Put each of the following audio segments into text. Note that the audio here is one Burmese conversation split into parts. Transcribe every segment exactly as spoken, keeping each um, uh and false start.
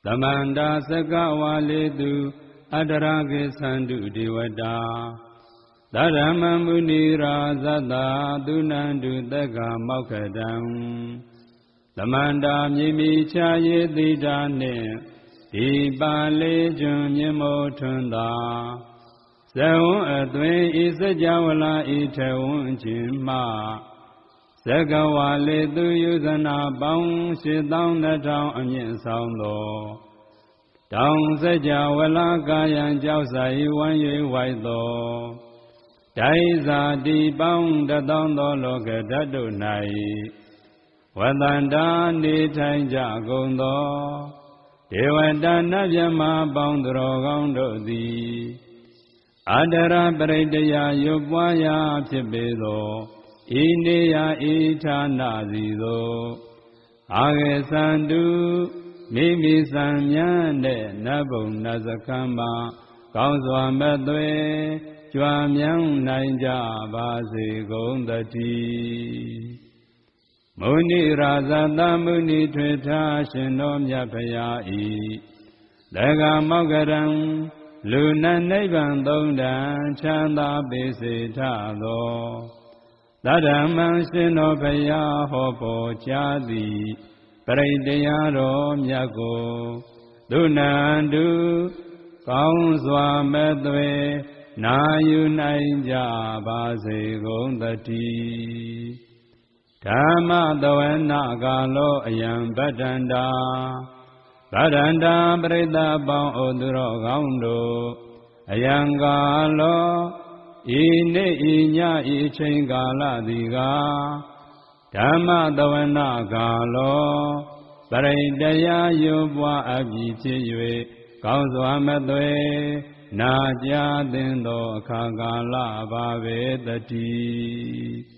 Tamanda Sakawaletu Adarage Sandu Devada Dharma Muni Razada Dunandu Daga Maukadam Tamanda Mimi Chaye Didane Dibale Jumyamo Tunda Saun Adwe Isajawala Itawun Jimma Sagawale Tu Yuzana Bang Shidang Natang Anyin Saundo Dang Sajawala Gayan Jausai Wanyu Waido Daiza Di Bang Dadang Dologa Dadu Nai Wadanda Ni Tanja Gondo Dewada Navyama Bang Drogando Di Adara Bredaya Yubwaya Pibedo India Itana Zido Age Sandu Mimi Samyande Nabum Nazakamba Kauswa Medwe Chwamyang Naija Basi Gondati Muni Razada Muni Twita Shinom Yapayai Lega Mogaram Luna Nevan Donda Chanda Bisi Tado Dadaman Sinopaya Hopo Chadi Paridayaro Myago Dunandu Kauswa Medwe Nayu Naija Basi Gondati Dhamma Dhavana Galo Ayam Badanda Badanda Breda Bang Oduro Gaundo Ayam Galo Ine Inya Ichen Gala Diga Dhamma Dhavana Galo Paridaya Yubwa Abhitiwe Kauswa Medwe Naja Dindo Kagala Bhavedati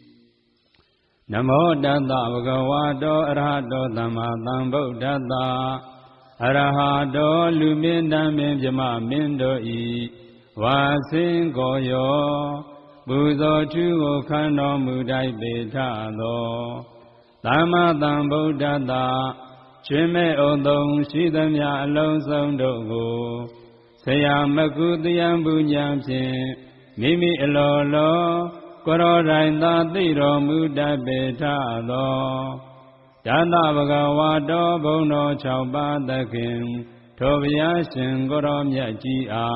Namo Dada Bhagavato Arahato Dhamma Buddhata Arahato Lumina Minjama Mindo I Vasin Goyo Buzo Chugo Kano Mudai Betado Dhamma Buddhata Chime Odong Shidamya Alonso Dogo Sayamakudiam Bunyam Chin Mimi Elolo Koro Rainda Tiro Muda Betado Danda Bhagavato Bono Chaupa Dakin Tobya Shingoro Myaji A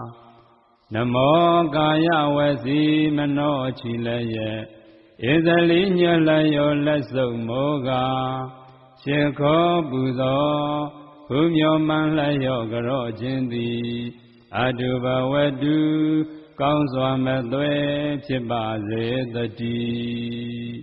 Namo Gaya Wasi Mano Chileye Idali Nyalayo Leso Moga Sheko Buzo Humyo Manlayo Garo Jindi Aduba Wedu Kauswa Medwe Chibaze Dati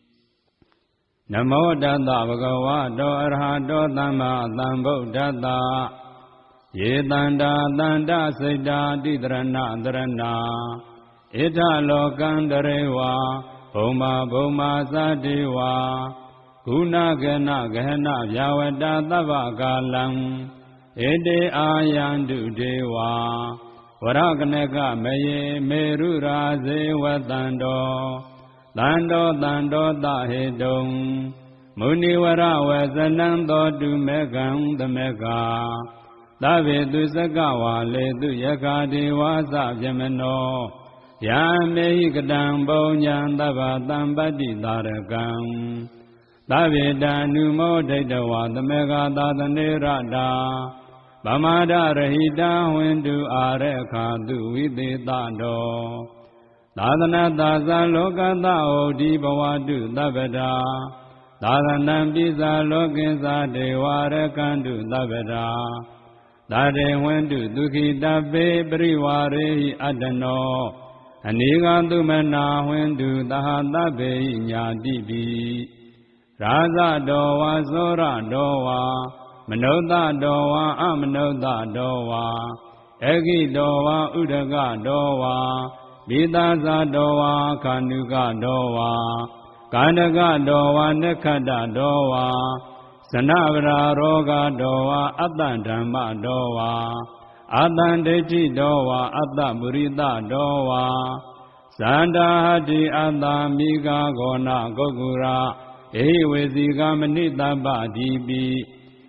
Namo Dada Bhagavato Arahato Dhamma Buddhata Yedanda Danda Siddha Didrana Dhrana Ita Lokandarewa Bhoma Bhoma Sadiwa Guna Gana Gana Vyavada Tava Galam Ede Ayandu Dewa Varaganeka Meye Meru Raze Vatando Dando Dando Dahedong Muniwara Vasanando Dumegam Damega Davidu Sagawa Ledu Yakadi Wasa Jameno Yame Kadambo Nyandava Dambadi Darakam Davida Numo Dedawa Damega Dadane Rada Bamada Rahida Windu Areka Du Vididado Dadana Daza Lokata Odi Bawadu Davida Dadanam Biza Lokinsa Deware Kandu Davida Dade Windu Duki Dabe Briware Adano Anigandu Mena Windu Dahadabe Nyadibi Raza Dowa Zora Dowa Manoda Dowa Amanoda Dowa Egi Dowa Udaga Dowa Vidaza Dowa Kanuga Dowa Kanaga Dowa Nekada Dowa Sanavra Roga Dowa Adandama Dowa Adandeji Dowa Adamurida Dowa Sandahadi Adamiga Gona Gogura Ewe Ziga Manita Badibi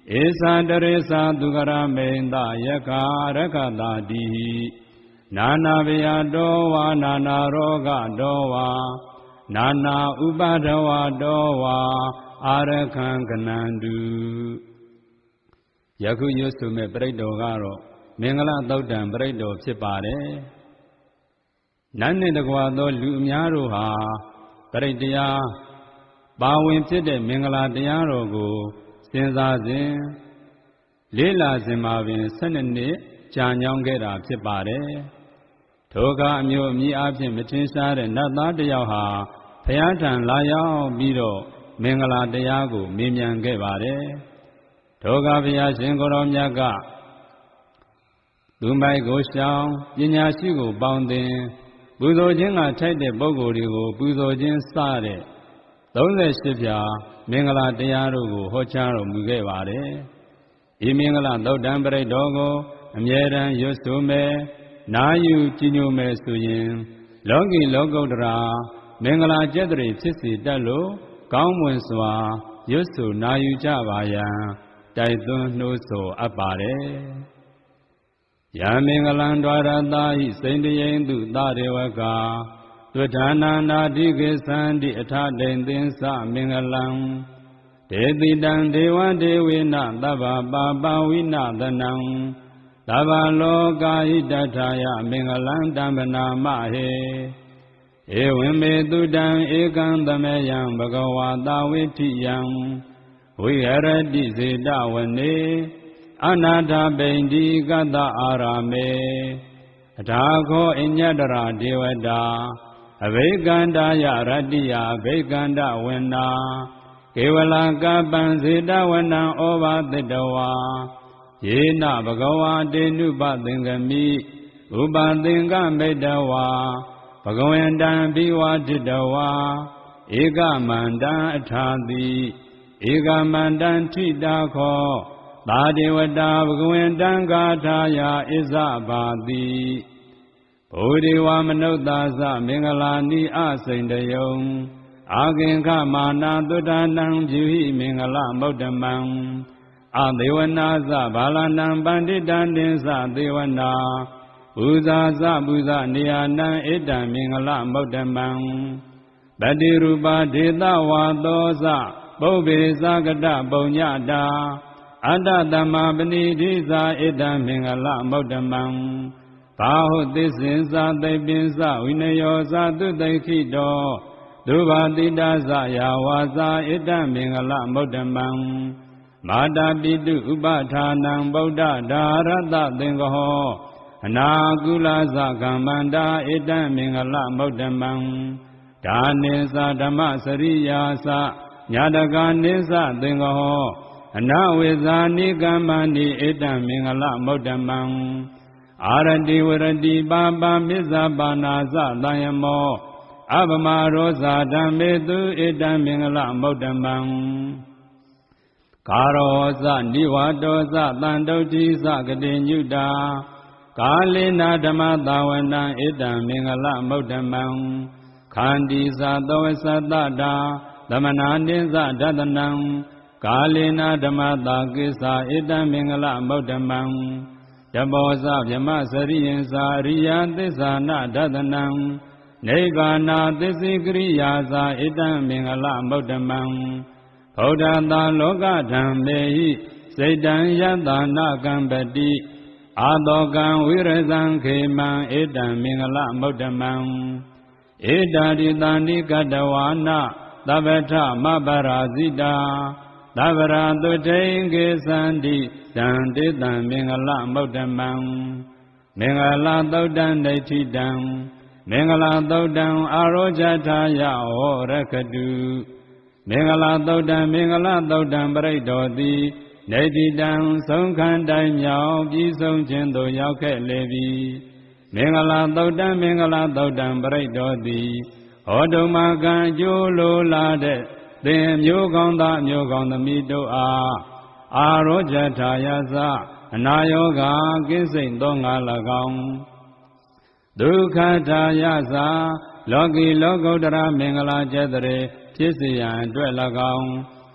เอสาตเรสาตุกราเมนตายคารคตาตินานาเบยโตวานานาโรกโตวานานาอุปาทวะโตวาอารคังกนันตุยะคุยุสุเมปริตโตကတော့မင်္ဂလာသုတ်တံပရိတ္တောဖြစ်ပါတယ်နတ်နှင့်တကွာသောလူအများတို့ဟာပရိတ္တရားပါဝင်ဖြစ်တဲ့မင်္ဂလာတရားတော်ကိုစဉ်းစားစဉ်လေးလာစဉ်မှာပင်၁၂နှစ်ကြာညောင်းခဲ့တာဖြစ်ပါတယ်ထိုအခါအမျိုးအမည်အဖြစ်မထင်ရှားတဲ့နတ်သားတစ်ယောက်ဟာဘုရားထံလာရောက်ပြီးတော့မင်္ဂလာတရားကိုမေးမြန်းခဲ့ပါတယ်ထိုအခါဘုရားရှင်ကိုယ်တော်မြတ်ကသူမိုက်ကိုရှောင်ပညာရှိကိုပေါင်းသင်ပူဇော်ခြင်းကထိုက်တဲ့ပုဂ္ဂိုလ်တွေကိုပူဇော်ခြင်းစတဲ့သုံးဆယ်ရှစ်ဖြာမင်္ဂလာတရားတို့ကိုဟောကြားတော်မူခဲ့ပါတယ်။ဒီမင်္ဂလာသုတ်တံပရိတ္တောကိုအမြဲတမ်းရွတ်ဆိုမယ်နာယူကြည်ညိုမယ်ဆိုရင်လောကီလောကုတ္တရာမင်္ဂလာကျက်တည်းဖြစ်စေတတ်လို့ကောင်းမွန်စွာရွတ်ဆိုနာယူကြပါရန်တိုက်သွင်းနှိုးဆော်အပ်ပါတယ်။ယမင်္ဂလံဒွါရတာဟိစိန်တယိန်တုသရေဝကာသွဌာနာနာတိကေသန္တိအထဒိန်သင်္သမင်္ဂလံဒေတိတံဒေဝဒေဝေနသဗ္ဗပါပဝိနသနံသဗ္ဗလောကာဟိတထာယမင်္ဂလံတံပနာမဟေဧဝံမေတုတံဧကံသမယံဘဂဝါတာဝိထိယံဝိဟရတိစေတဝနေအနာထပိန္ဒီကတ္တအာရမေအထာခောအညတရာဒေဝတာအဘိကန္တာယရတ္တိယအဘိကန္တဝန္နာကေဝလကပ္ပံစေတဝနံဩဘာသတ္တဝါယေနဘဂဝါတေနုပသင်္ကမိဥပသင်္ကမိတ္တဝါဘဂဝန္တံဘိဝါတိတဝါဧကမန္တံအထာတိဧကမန္တံထိတာခောသာဒေဝတာဘဂဝန္တံဂါထာယဣဇဘာတိဘုဒေဝမနုဿာသမင်္ဂလာနိအစိန်တယုံအာကင်္ခမာနာသုတ္တနံဖြူဟိမင်္ဂလမုဒ္ဓမံအသေဝနာသဘာလနံပန္တိတံတင်္စသေဝနာပူဇာသပူဇာနေယနံဧတံမင်္ဂလမုဒ္ဓမံတတိရူပဒေသဝါသောသပုဗ္ဗေသကတပုံညတာအတ္တတမပဏိတိသာဧတံမင်္ဂလမုဒ္ဓမံဘာဟုသစ္စေသာသိပင်္စဝိနယောသာသုတိခိတောဒုဘာတိတာဇယာဝါစာဧတံမင်္ဂလမုဒ္ဓမံမာတာပိတုဥပထာနံဗုဒ္ဓဒါရတသင်္ဃဟောအနာကုလသကမ္မန္တာဧတံမင်္ဂလမုဒ္ဓမံဒါနိသဓမ္မစရိယာသညာတကနိသသင်္ဃဟောအနဝေဇာနိကမ္မန္တိဧတံမင်္ဂလမုဒ္ဓမံအာရတိဝရတိပါပါမစ္ဆပါနာသတံယမောအပမရောဇာဓမ္မေတုဧတံမင်္ဂလမုဒ္ဓမံကာရောဇနိဝါတောဇတန္တုဋ္ဌိသကတိညုတာကာလေနာဓမ္မသာဝနံဧတံမင်္ဂလမုဒ္ဓမံခန္တီသသောသတ္တတာသမနာနိသဒတနံကာလေနာဓမ္မတာကိစ္ဆာဧတံမင်္ဂလမုဒ္ဓမံတပောဇဗြမစရိယံသာရိယသစ္ဆာနဒတနံနိဗ္ဗာနာသစ္စိကရိယာသာဧတံမင်္ဂလမုဒ္ဓမံဗုဒ္ဓတာလောကဓမ္မေဟိစိတ်တံယတနာကံပတိအာတောကံဝိရဇံခေမံဧတံမင်္ဂလမုဒ္ဓမံဧတာရိတန္တိကတဝါနသဗ္ဗထမပရာဇိတာသဗ္ဗရာတုထိန်ကေသန္တိတံတေတံမင်္ဂလမုဒ္ဓမံမင်္ဂလသုတ်တံဒိဋ္ဌိတံမင်္ဂလသုတ်တံအာရောဇထာယဟောရခတုမင်္ဂလသုတ်တံမင်္ဂလသုတ်တံပရိတ္တောတိဒိဋ္ဌိတံဆုံးခန္တိုင်မြောင်ပြီးဆုံးခြင်းသို့ရောက်ခဲ့လေပြီမင်္ဂလသုတ်တံမင်္ဂလသုတ်တံပရိတ္တောတိဟောတုမကံအကျိုးလိုလာတဲ့သင်မျိုးကောင်းသားမျိုးကောင်းသမီးတို့အားအာရောဇထာယသအနာယောဂကင်းစိမ့်သောငါ၎င်းဒုက္ခထာယသလောကီလောကုတ္တရာမင်္ဂလာကျက်တရေဖြစ်စေရန်အတွက်၎င်း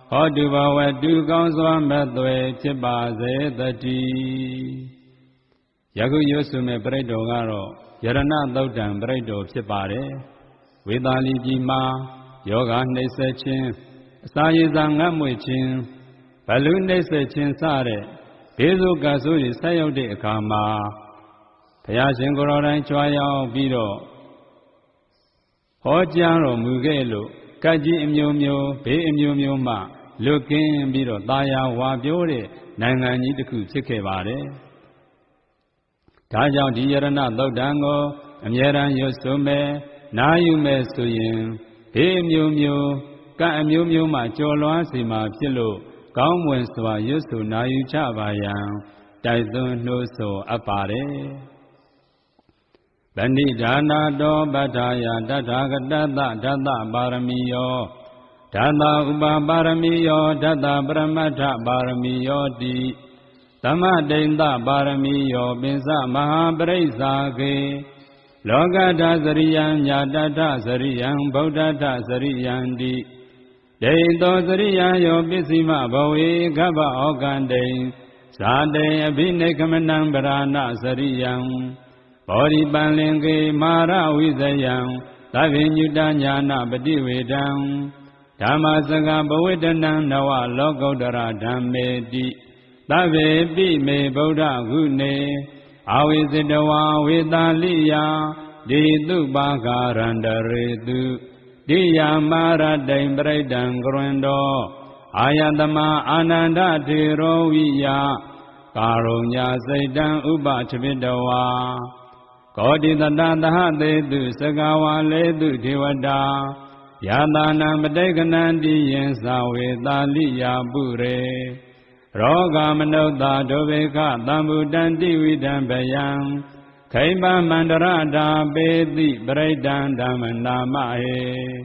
ဟောတုဘဝတုကောင်းစွာမဲ့သွေဖြစ်ပါစေတည်းယခုရွတ်ဆိုမဲ့ပရိတ်တော်ကတော့ယရဏသုတ်တံပရိတ်တော်ဖြစ်ပါတယ်ဝေသာလီပြည်မှာယောဂနှိမ့်ဆက်ခြင်းအစာရည်စာငတ်မွေခြင်းဘလူနှိမ့်ဆက်ခြင်းစတဲ့ဘေးစုကဆိုးတွေဆက်ရောက်တဲ့အခါမှာဘုရားရှင်ကိုယ်တော်တိုင်ကြွားရောက်ပြီးတော့ဟောကြားတော်မူခဲ့လို့ကတ်ကြီးအမျိုးမျိုးဘေးအမျိုးမျိုးမှလွတ်ကင်းပြီးတော့တာယာဝါပြောတဲ့နိုင်ငံကြီးတစ်ခုဖြစ်ခဲ့ပါတယ်။ဒါကြောင့်ဒီယရဏသုတ်တံကိုအမြဲတမ်းရွတ်ဆိုမယ်နာယူမယ်ဆိုရင်ဘေးအမျိုးမျိုးကတ်အမျိုးမျိုးမှကြော်လွှားစီမှာဖြစ်လို့ကောင်းမွန်စွာရွတ်ဆိုနာယူကြပါရန်တိုက်တွန်းနှိုးဆော်အပ်ပါတယ်။ဗန္တိဒါနာတောပဋ္ဌာယတထာဂတတဓတ္တပါရမီယောဓတ္တဥပပါရမီယောဓတ္တပရမတ္ထပါရမီယောတိသမဒိဋ္ဌပါရမီယောပိစမဟာပရိစ္ဆာခေလောကတသရိယံညာတတသရိယံဗုဒ္ဓတသရိယံတိဒိဋ္ဌောသရိယံယောပစ္စည်းမဘဝေကဗ္ဗဩကံတိဇာတေအဘိနိကမနံပရာဏသရိယံဘောဓိပန္လင်ကေမာရဝိဇယံသဗ္ဗညုတညာနာပတိဝေဒံဓမ္မစကဘဝိတနံနဝလောကုတ္တရဓမ္မေတိသဗ္ဗေပိမေဗုဒ္ဓဂုဏေအဝိဇတဝါဝေတာလိယဒေတုပါဃာရန္တရေတုတိယမာရတိံပရိဒံကရွန်တောအာယတမအာနန္ဒထေရောဝိယကာရုညစိတ်တံဥပထပိတဝါကောတိတတသဟသေတုစကဝါလေတုဒေဝတာယာတာနံပဋိကနံတိယင်သာဝေတာလိယပုရေရောဂမနုဿာဒုဗေခသံဗုတံတိဝိဒံဗယံခိမမန္တရတာပေတိပရိဒံဓမ္မနာမဟေ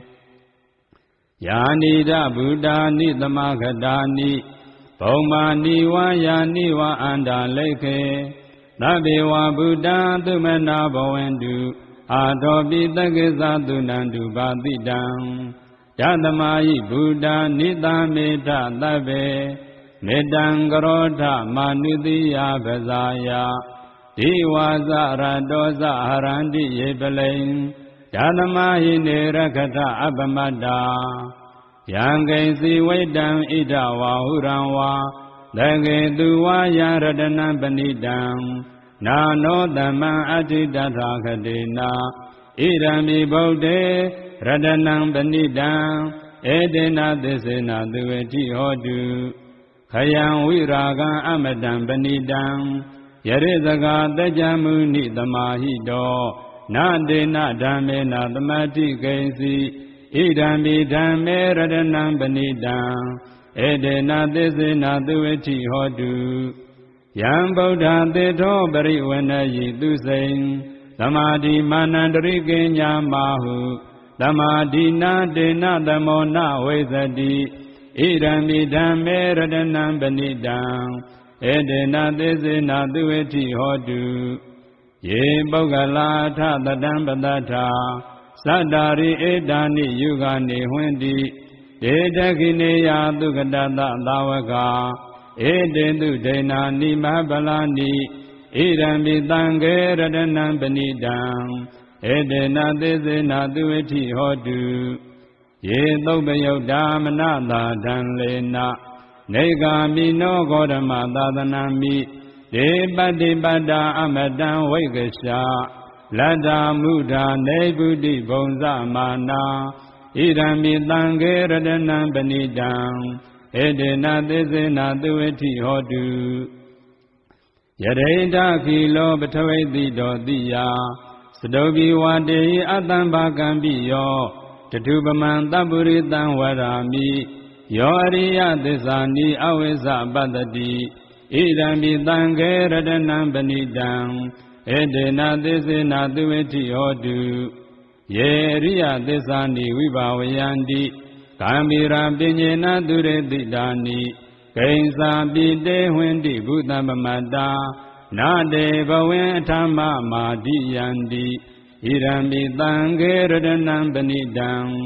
ယာနိဒဗုဒ္ဓာနိသမဂတာနိဘုံမာနိဝါယာနိဝါအန္တာလိခေသဗ္ဗေဝဗုဒ္ဓံသုမနာဘဝန္တုအာထောပိတက္ကိသသုနန္တုဘာတိတံဓတ္တမဟိဗုဒ္ဓာနိသမေထသဗ္ဗေမေတံကရောဓမာနုတိယပဇာယဒီဝါဇရတောဇဟရန္တိယေပလိံဓတ္တမဟိနေရခထအပမတ္တာယံကိစီဝိတံဣဒဝါဟုရံဝါသကေတုဝါယရတနံပဏိတံနာနောတမံအဋ္ဌိတထာခတေနာဣရံမိဗုဒ္ဓေရတနံပဏိတံဧတေနသစ္စေနသူဝတိဟောတုခယံဝိရာဂံအမတံပဏိတံယရိသကာတကြမုနိသမာဟိတောနာတေနဓမ္မေနသမတိကိဉ္စီဣဒံမိဓမ္မေရတနံပဏိတံဧတေနသစ္စေနသူဝတိဟောတုယံဗုဒ္ဓသေထောပရိဝဏယိသူစိံသမာဓိမာနန္တရိကေညာမဟုသမာဓိနာတေနသမောနဝိသတိဣဒံမိဓမ္မေရတနံပဏိတံဧတေနသစ္စေနသူဝတိဟောတုယေပုဂ္ဂလာထတတံပတ္ထာသတ္တာရိဧတာနိယုဂာနိဟွင်တိဒေတခိနေယသုကတတသာဝကာဧတေတုဒိဏာနိမဟပလာနိဣရံပိတံခေရတနံပဏိတံဧတေနသစ္စေနသူဝတိဟောတုယေသုပယုတ်တာမနတာဒံလေနနေဂာမိနောဂေါဓမသာသနာမိဒေပတိပတ္တာအမတံဝိကရှာလတ္တာမုဒာနေဗုတိဘုံဇမာနာဣရံမိတံခေရတနံပဏိတံဧတေနသစ္စေနသူဝတိဟောတုယရိဒခိလောပထဝိတိတောတိယသတုပိဝတေအတ္တံဘာကံပိယောတထုပမံတပ္ပုရိတံဝရာမိယောအရိယသစ္စာနိအဝိဇ္ဇပတ္တိဣဒံမိတံခေရတနံပဏိတံဧတေနသစ္စေနသူဝတိဟောတုယေအရိယသစ္စာနိဝိဘာဝယန္တိကာမိရာပညေနသူရေတိတာနိကိဉ္စာပိတေဟွင်တိဘုသံပမတ္တာနာတေဘဝေအထမမာတိယန္တိဣရံမိတံခေရတနံပဏိတံ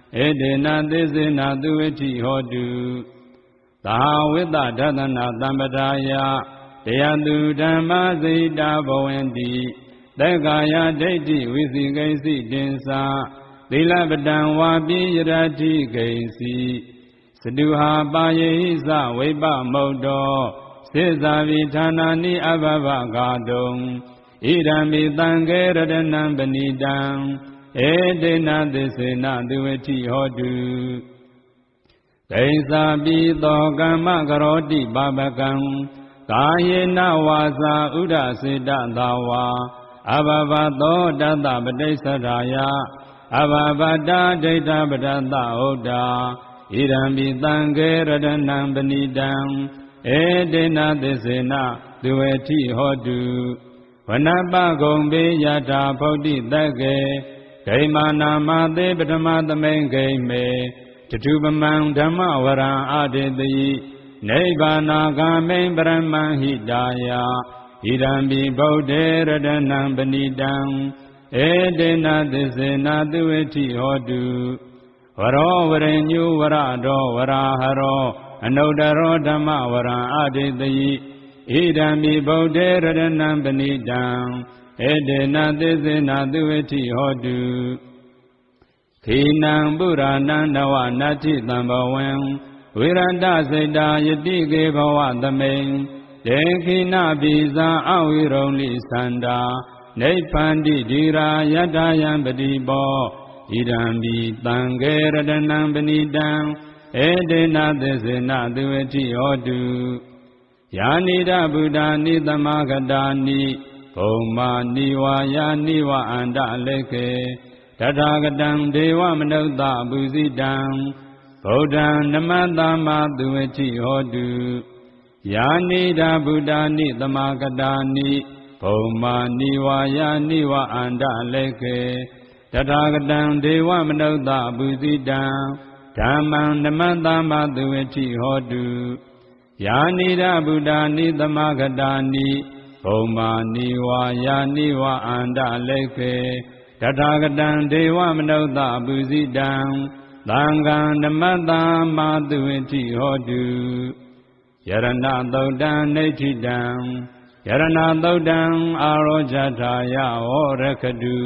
เอเดนะติเสนะตุเวทิโหตุตหาวิตดัตนาตัมปทายะเตยตุธรรมสิตาบวันติเตกายะดိဋ္ဌိဝိသိကိစီတင်္စာသီလပတံဝါပိယရတိကိစီစတုဟာပါယေဟိသဝိပမုတ်တောစေဇာဝိဌာနာနိအဘဘဂါတုံဣဒံမိတံခေရတနံပဏိတံဧတေနသစ္စေနသူဝတိဟောတုဒိသပိသောကမ္မကရောတိပါပကံကာယေနဝါစာဥဒစေတသာဝါအဘဘသောတတပတိစ္ဆရာယအဘဘတာဒိဋ္ဌပတတဟုတ်တာဣဒံမိတံခေရတနံပဏိတံဧတေနသစ္စေနသူဝတိဟောတုဝနပဂုံပေယထာဖုဒ္ဓိတက္ကေဂိမာနာမသေပထမသမိန်ဂိမေတထုပမံဓမ္မဝရံအာတေတိနိဗ္ဗာနာဂာမိန်ပရမံဟိတာယဣဒံပိဗုဒ္ဓေရတနံပဏိတံဧတေနသစ္စေနသူဝတိဟောတုဝရောဝရညုဝရတောဝရာဟရောအနုတ္တရောဓမ္မဝရံအာတေတိဣဒံမိဗုဒ္ဓေရတနံပဏိတံဧတေနသစ္စေနသူဝတိဟောတုခိနံပုရာဏံနဝနတ္ထိတံဘဝံဝိရတစိတ်တာယတိကေဘဝသမိန်ဒေခိနပိဇာအဝိရုံလိသန္တာနိဗ္ဗန္တိဓိရာယတ္တယံပတိဘောဣဒံပိတံခေရတနံပဏိတံဧတေနသစ္စေနသူဝတိဟောတုယာနိဒဗုဒ္ဓနိသမဂတာနိဘုံမာနိဝါယာနိဝအန္တလေကေတထာဂတံဒေဝမနုဿပုဇိတံဗုဒ္ဓံနမတမသူဝတိဟောတုယာနိဒဗုဒ္ဓနိသမဂတာနိဘုံမာနိဝါယာနိဝအန္တလေကေတထာဂတံဒေဝမနုဿပုဇိတံဓမ္မံနမတမသူဝတိဟောတုယာနိဒဗုဒ္ဓနိသမဂတာနိဘုံမာနိဝါယာနိဝအန္တလေကေတထာဂတံဒေဝမနုဿပုဇိတံသံဃံဓမ္မတမသူဝတိဟောတုယရဏသုတ်တံနိဋ္ဌိတံယရဏသုတ်တံအာရောဇထာယဟောရခတု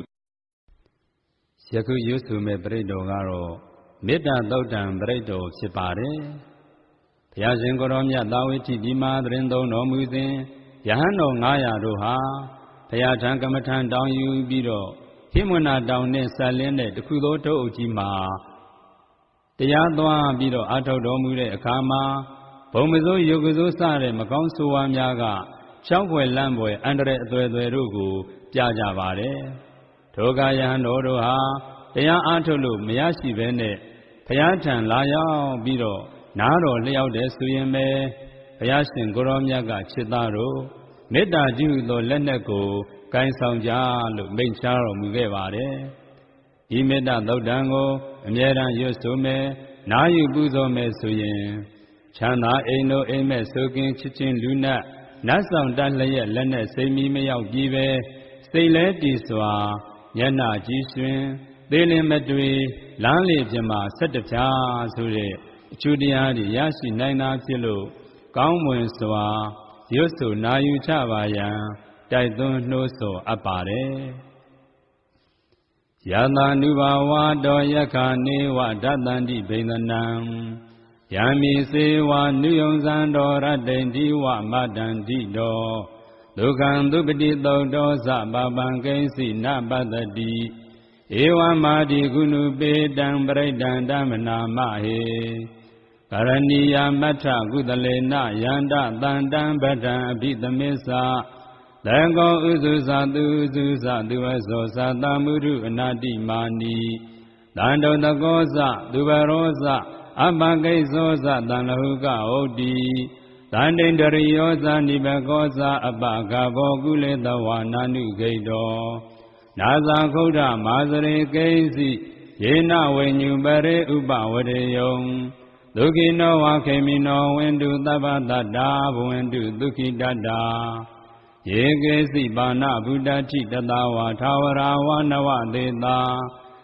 ယခုရွတ်ဆိုမဲ့ပရိတ္တောကတော့မေတ္တာသုတ်တံပရိတ္တောဖြစ်ပါတယ်ဘုရားရှင်ကိုရောမြတ်သာဝတိဒီမာသရင်သုံးတော်မူစဉ်ယဟန်တော်ငါးရာတို့ဟာဘုရားထံကမ္မထံတောင်းယူပြီးတော့ဟိမဝနာတောင်နဲ့ဆက်လင်းတဲ့တခုသောထုတ်အုပ်ကြီးမှာတရားသွားပြီးတော့အထောက်တော်မူတဲ့အခါမှာဘုံမစိုးယုတ်ကစိုးစတဲ့မကောင်းဆိုးဝါးများကချောင်းွယ်လန့်ွယ်အန္တရာယ်အသွယ်သွယ်တို့ကိုပြကြပါတယ်ထိုကယဟန်တော်တို့ဟာတရားအားထုတ်လို့မရရှိဘဲနဲ့ဘုရားထံလာရောက်ပြီးတော့နားတော်လျှောက်တဲ့ဆိုရင်ပဲဘုရားရှင်ကိုရောမြတ်ကချစ်သားတို့မေတ္တာကြီးဟုသောလက်နက်ကိုကိုင်းဆောင်ကြလို့မိန့်ချတော်မူခဲ့ပါတယ်ဒီမေတ္တာသုတ်တံကိုအမြဲတမ်းရွတ်ဆိုမယ်နားယူပူဇော်မယ်ဆိုရင်ချမ်းသာအိမ်တို့အိမ်မဲ့ဆိုကင်းချစ်ချင်းလူနတ်နတ်ဆောင်တတ်လျက်လက်နဲ့စိတ်မီမရောက်ပြီးပဲစိတ်လဲတည်စွာမျက်နှာကြည်ရွှင်သေးလင်မတွေ့လမ်းလေပြမှာဆက်တပြားဆိုတဲ့အကျိုးတရားတွေရရှိနိုင်တာဖြစ်လို့ကောင်းမွန်စွာရွတ်ဆိုနာယူချပါရန်တိုက်သွန်းနှိုးဆော်အပ်ပါတယ်ယတာနုဘာဝတောယခာနေဝဓတ္တန္တိဘိန္ဒနံယံမိစေဝနုယုံဇံတော်ရတ္တိန္တိဝမတ္တန္တိတောဒုက္ခံသူပတိသုတ်တောသပပံကိဉ္စီနပတ္တိဧဝမာတိကုဏုပေတံပရိတံဓမ္မနာမဟေကရဏီယမထကုသလေနယန္တတန္တံဗဒံအဘိသမစ္ဆသံဃောဥစုသသူဥစုသသူဝသောသတမုရုအနာတိမာနီတန္တုတကောသသူဘရောသအပကိသောသတံလဟုကဟုတ်တိတန္တိန္ဒရိယောသနိဘကောသအပကဘောကုလေသဝနာနုဂိတောနာသခုဒ္ဓမာစရေကိဉ္စီယေနဝိညုပရေဥပဝရေယံဒုက္ခိနောဝခေမိနောဝန္တုသဗ္ဗတတ္တာဘဝန္တုဒုက္ခိတတ္တာယေကေစီပါဏဗုဒ္ဓတိတတဝါထာဝရဝနဝသေတာ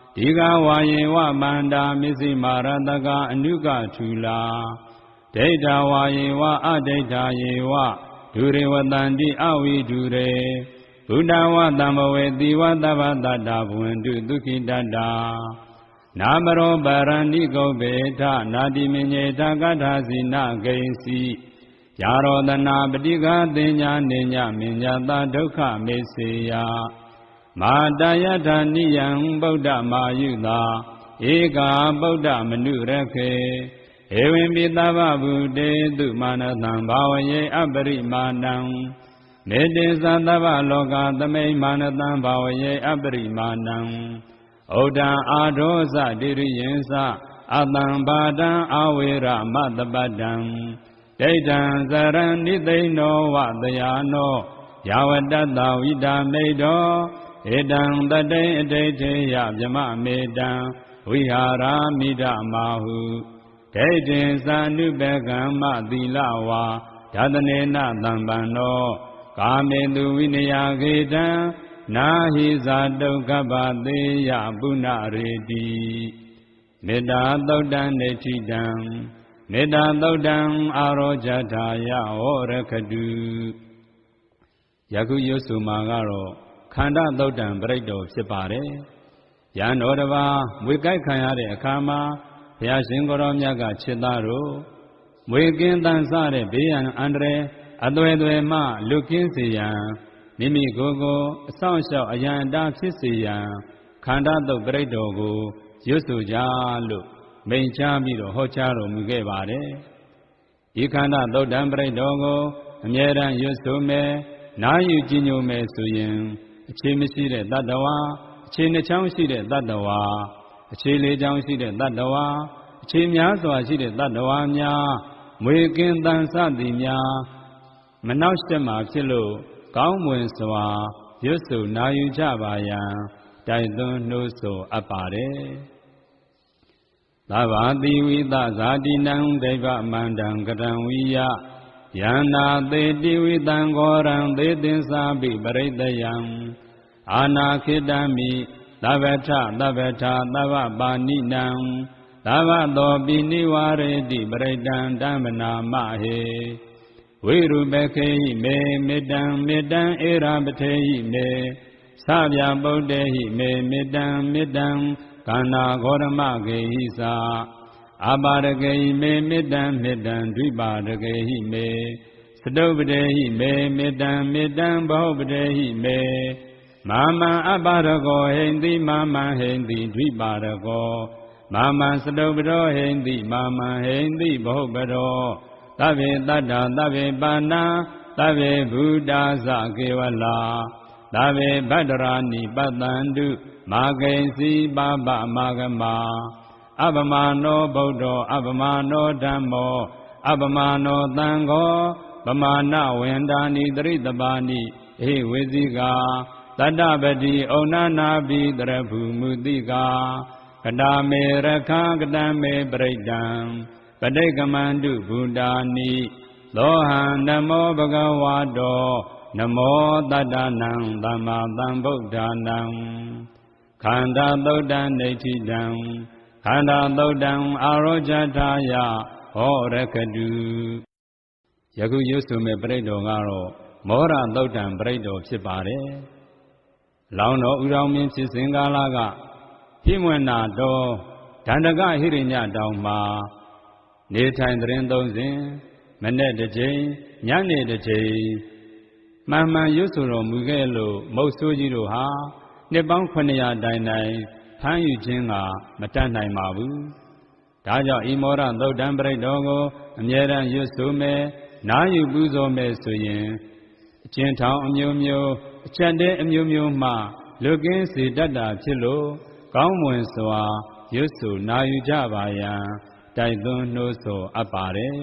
ဒီကဝါယေဝမန္တာမစ္စည်းမာရတကအနုကထူလာဒိဋ္ဌဝါယေဝအဒိဋ္ဌယေဝဒုရေဝတန္တိအဝိဒုရေဘုဒ္ဓဝတံဘဝေတိဝတဗ္ဗတတ္တဘဝန္တုဒုက္ခိတတ္တာနာမရောပရဏိကုဗေထနာတိမညေထကထာစီနဂိဉ္စီယာရောတနာပฏิฆာတင်ညာနေညမညတာဒုက္ခမေစေယမာတယထာနိယံဗုဒ္ဓမာယုတာဧကာဗုဒ္ဓမနုရခေဧဝံပိသဗ္ဗဗုတေတုမာနတံဘာဝယေအပရိမာဏံမေတ္တေသသဗ္ဗလောကသမိမာနတံဘာဝယေအပရိမာဏံဩဒံအာဒောဇတိရိယံသအတံဘာဒံအဝေရမတပတ္တံဒိဋ္ဌံဇရံနိသိဏောဝတယာနောယာဝတ္တဝိတာမေတောဧတံတတိအဋိဋ္ဌေယဗြမမေတံဝိဟာရာမိဒမာဟုဒိဋ္ဌိသနုပကမ္မသီလဝါဓာတနေနသံပန္နောကာမေတုဝိနယခေတံနာဟိဇာတုကပ္ပသေးယပုဏ္ဏရေတိမေတ္တာသုတ်တံနေတိတံမေတ္တာသုတ်တံအာရောဇထာယဟောရခတုယခုရွတ်ဆိုမှာကတော့ခန္ဓာသုတ်တံပြိတ္တောဖြစ်ပါတယ်ယံတော်တစ်ပါးမွေကြိုက်ခံရတဲ့အခါမှာဘုရားရှင်ကိုရောမြတ်ကခြေသားတို့မွေကင်းတန်ဆတဲ့ဘေးရန်အန္တရာယ်အသွယ်သွယ်မှလွတ်ကင်းစေရန်မိမိကိုယ်ကိုအဆောင်အရှောက်အယံအတာဖြစ်စေရန်ခန္ဓာသုတ်ပြိတ္တောကိုရွတ်ဆိုကြလို့မိန့်ချပြီးတော့ဟောကြားတော်မူခဲ့ပါတယ်ဤခန္ဓာသုတ်တံပြိတ္တောကိုအမြဲတမ်းရွတ်ဆိုမယ်နာယူကြည်ညိုမယ်ဆိုရင်အခြေမရှိတဲ့တတ္တဝါအခြေနှချောင်းရှိတဲ့တတ္တဝါအခြေလေးချောင်းရှိတဲ့တတ္တဝါအခြေများစွာရှိတဲ့တတ္တဝါများမွေကင်းတန်စသည်များမနှောက်ယှက်မှာဖြစ်လို့ကောင်းမွန်စွာရွတ်ဆိုနာယူကြပါရန်တိုက်တွန်းနှိုးဆော်အပ်ပါတယ်သဗ္ဗတိဝိသဇာတိနံဒိဗ္ဗမန္တံကတံဝိယယန္နာသေတိဝိတံဂောရံသေသင်္စာပိပရိတယံအာနာခိတမိသဗ္ဗထသဗ္ဗထသဗ္ဗပါဏိနံသဗ္ဗသောပိနိဝရေတိပရိတံဓမ္မနာမဟေဝိရုပခေဟိမေမေတံမေတံဧရာပထေဟိမေသဗျာပုတ္တေဟိမေမေတံမေတံကန္နာဂောရမဂေဟိသာအပါရဂေဟိမေမေတံမေတံဒွိပါရဂေဟိမေသတုပတေဟိမေမေတံမေတံဘောပတေဟိမေမာမံအပါရကောဟိန္တိမာမံဟိန္တိဒွိပါရကောမာမံသတုပတောဟိန္တိမာမံဟိန္တိဘောပတောသဗ္ဗေတတ္တာသဗ္ဗေပါဏာသဗ္ဗေဘုဒ္ဓသကေဝလာသဗ္ဗေဗတ္တရာနိပတ္တန္တုမာဂိဉ္စီပါပမာဂမအပမနောဗုဒ္ဓောအပမနောဓမ္မောအပမနောသံဃောပမာဏဝန္ဒာနိတရိတပါဏိဟိဝေဇိကာတတ္တပတိဩနာနာပိတရភူမုတိကာကတာမေရခာကတံမေပရိတံပဋိက္ခမန္တုဘုဒ္ဓာနိသောဟံနမောဘဂဝါတောနမောတတ္တနံသမ္မာသမ္ဗုဒ္ဓါနံခန္ဓာသုတ်တံနေတိတံခန္ဓာသုတ်တံအာရောဇထာယဟောရခတုယခုရွတ်ဆိုမဲ့ပြိတ္တောကတော့မောရသုတ်တံပြိတ္တောဖြစ်ပါတယ်လောင်းတော်ဥတော်မင်းဖြစ်စဉ်ကာလကပြည့်မွနာတော်ဒန္တကဟိရိညတောင်မှာနေထိုင်သရင်သုံးစဉ်မနေ့တစ်ကြိမ်ညနေတစ်ကြိမ်မှန်မှန်ရွတ်ဆိုတော်မူခဲ့လို့မုတ်ဆိုးကြီးတို့ဟာနှစ်ပေါင်းခုနှစ်ရာတိုင်တိုင်ဖမ်းယူခြင်းကမတတ်နိုင်ပါဘူးဒါကြောင့်ဤမောရသုတ်တံပြိတ္တောကိုအမြဲတမ်းရွတ်ဆိုမယ်နားယူပူဇော်မယ်ဆိုရင်အကျဉ်ထောင်အမျိုးမျိုးအချက်တဲ့အမျိုးမျိုးမှလွတ်ကင်းစေတတ်တာဖြစ်လို့ကောင်းမွန်စွာရွတ်ဆိုနာယူကြပါရန်တိုက်တွန်းနှိုးဆော်အပ်ပါတယ်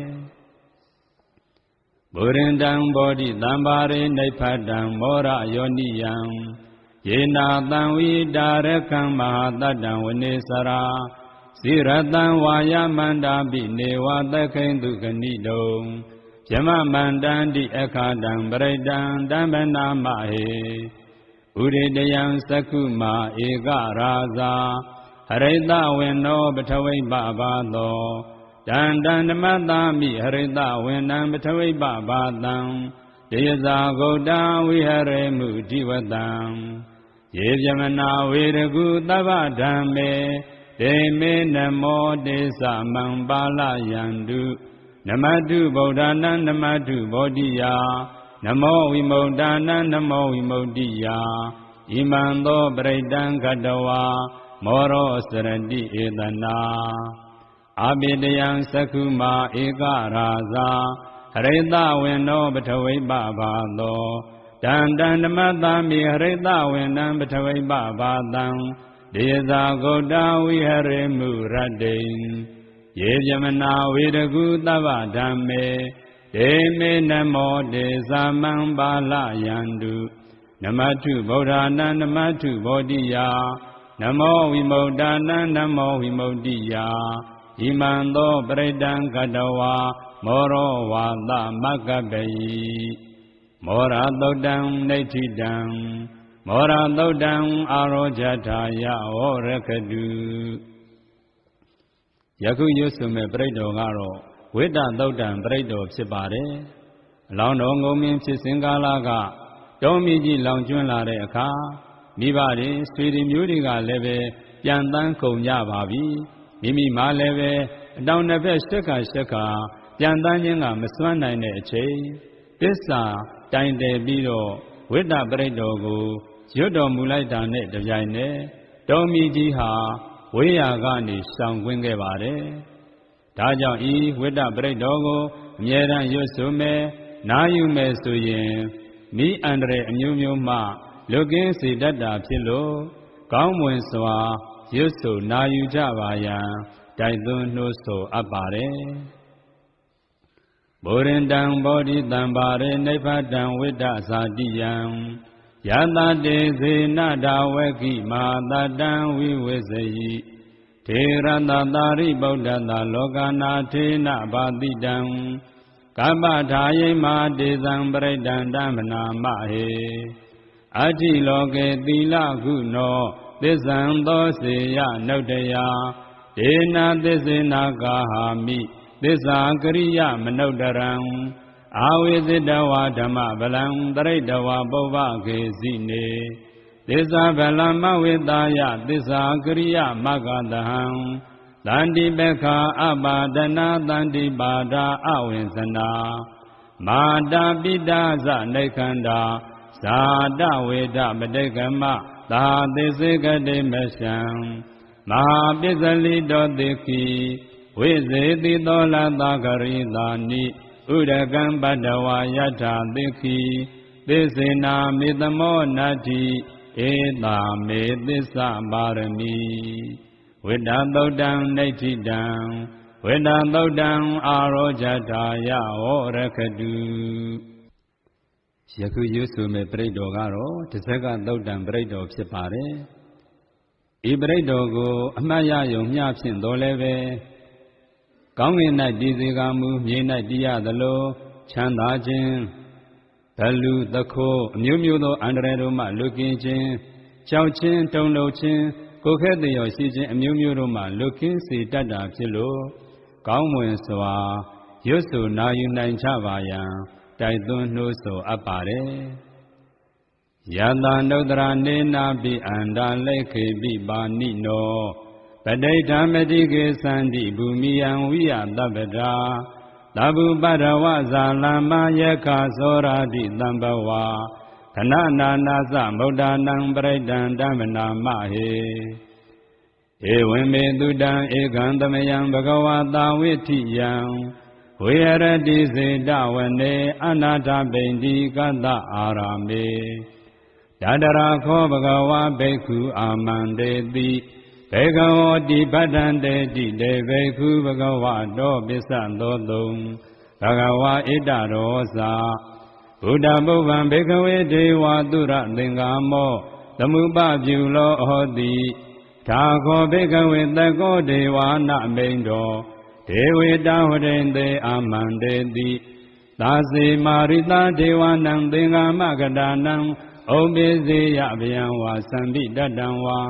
ဗုရင်တံဘောဓိတံပါရိနိဗ္ဗတံမောရယောနိယံယေနာတံဝိတာရခံမဟာတတ္တံဝနေစရာဇိရတံဝါယမန္တာပိနေဝသခိန္တုဂဏိတုံယမမန္တန္တိအခါတံပရိတံတမ္ပနာမဟေဥရိတယံသက္ခုမာဧကရာဇာริตเวนโนปทวิปบาโตดันดันธรรมตามิหริตเวนังปทวิปบาตังเดยสาโกตาวิหเรมุทิวตังเยยมนาเวรกุตบะธัมเมเตเมนโมเตสะมังปาลายันตุนมัตถุဗုဒ္ဓနာနมัตถุဘောဓိယနမောဝိမု ddha နာနမောဝိမု ddhi ယဣမံသောပရိတံခတဝါမောရောစရတိဧတနာအဘိတယံသက္ခုမာဧကရာဇာဟရိတဝေနောပထဝိပဘာသောတန္တံဓမ္မတာမိဟရိတဝေနံပထဝိပဘာတံဒေဇာဂௌတဝိဟရေမုရတ္တိယေပြမနာဝေရကုသဗ္ဗဓမ္မေဒေမေနမောတေသမံပါလယန္တုနမတုဗုဒ္ဓနာနမတုဘောဓိယနမောဝိမု ddha နာနမောဝိမု ddhi ယဣမံသောပရိတံကတဝါမောရောဝါသမကပ္ပိမောရသုတ်တံနေဋ္ဌိတံမောရသုတ်တံအာရောဇထာယဝရခတုယခုရွတ်ဆိုမဲ့ပရိတော်ကတော့ဝိတ္တသုတ်တံပရိတော်ဖြစ်ပါတယ်အလောင်းတော်ငုံမင်းဖြစ်စဉ်ကာလကတောမီကြီးလောင်ကျွမ်းလာတဲ့အခါမိဘတွေဆွေတွေမျိုးတွေကလည်းပဲပြန်တန်းကုန်ကြပါပြီမိမိမှလည်းပဲအတောင်တစ်ဖက်ရှက်ခါရှက်ခါပြန်တန်းခြင်းကမစွမ်းနိုင်တဲ့အချိန်သစ္စာတိုင်တယ်ပြီးတော့ဝိတ္တပရိတော်ကိုရွတ်တော်မူလိုက်တာနဲ့တပြိုင်နက်တောမီကြီးဟာဝိရာကနေရှောင်ကွင်းခဲ့ပါတယ်ဒါကြောင့်ဤဝိတ္တပရိတော်ကိုအမြဲတမ်းရွတ်ဆိုမယ်နာယူမယ်ဆိုရင်မိအန္တရာယ်အမျိုးမျိုးမှလွတ်ကင်းစေတတ်တာဖြစ်လို့ကောင်းမွန်စွာရွတ်ဆိုနာယူကြပါရန်တိုက်တွန်းနှိုးဆော်အပ်ပါတယ်ဘောရင်တံဘောဓိတံပါရေနိဗ္ဗတံဝိတ္တဇာတိယံယတတေဇေနဒဝကိမာတတံဝိဝေဇယိထေရတတာရိဗုဒ္ဓတာလောကနာထေနဘာတိတံကပ္ပထာယိမာတေဇံပရိတံဓမ္မနာမဟေအဋ္ဌိလောကေသီလကုနောသစ္ဆံသောစေယနုတ္တယဒေနာသစ္စေနာကာဟာမိသစ္စာကရိယမနုတ္တရံအာဝိသတဝါဓမ္မဗလံတရိတဝါပုဗ္ဗခေစီနေသစ္စာဗလမဝိတာယသစ္စာကရိယမဂ္ဂတဟံတန္တိပခာအပါဒနာတန္တိပါဒာအဝိဇနာမာတာပိတာဇနေခန္ဓာဇာတဝေဒပဋိကမသာသစ္စေကတိမရှံမဟာပစ္စလိတောတိခိဝိဇေတိသောလသာဂရိသာနိဥဒကံပတ္တဝါယထာတိခိသစ္စေနာမေတမောနတ္တိဧတာမေသစ္စာပါရမီဝိတ္တသုတ်တံနေဋ္ဌိတံဝိတ္တသုတ်တံအာရောဇထာယဝရခတုယခုရွတ်ဆိုမဲ့ပရိတော်ကတော့တစ်ဆက်ကသုတ်တံပရိတော်ဖြစ်ပါတယ်ဤပရိတော်ကိုအမှတ်ရယုံမျှဖြင့်တော်လည်းပဲကောင်းကင်၌တည်စေကမူမြေ၌တည်ရသလိုချမ်းသာခြင်းဘလူသခိုးအမျိုးမျိုးသောအန္တရာယ်တို့မှလွတ်ကင်းခြင်းကြောက်ခြင်းတုန်လှုပ်ခြင်းကိုယ်ခဲတရောရှိခြင်းအမျိုးမျိုးတို့မှလွတ်ကင်းစေတတ်တာဖြစ်လို့ကောင်းမွန်စွာရွတ်ဆိုနာယူနိုင်ကြပါရန်တိုက်တွန်းနှိုးဆော်အပ်ပါတယ်ယတနုတ္တရနေနာပိအန္တလိခေပိပါဏိနောပဋိဋ္ဌမတိကေသန္တိဘူမိယံဝိယတပ္ပတာသဗ္ဗုပရဝဇာလမယခသောရာတိတံဘဝခဏနာနာသမုဒ္ဒနံပရိဒံဓမ္မနာမဟေဧဝံမေတုတံဧကံသမယံဘဂဝတာဝိထိယံဝေရတိစေတဝနေအနာထပိန္တိကတ္တအာရမေတတရာခောဘဂဝါဘိက္ခုအာမန္တေတိဘေကဝတိပတ္တံတေတိတေဘိက္ခုဘဂဝတောပစ္စသောတုံဘဂဝါဣတရောစာဘုဒ္ဓဘုဗ္ဗံဘေကဝေဒေဝသုရသင်္ကာမောသမုပပြုလောဟောတိသာခောဘေကဝေတကောဒေဝနာမိန်တောဒေဝေတဝရိန်တေအာမန္တေတိသာစေမာရိတာဒေဝနံသင်္ကာမကတာနံဩမေဇေယဗျံဝါသံပိတတံဝါ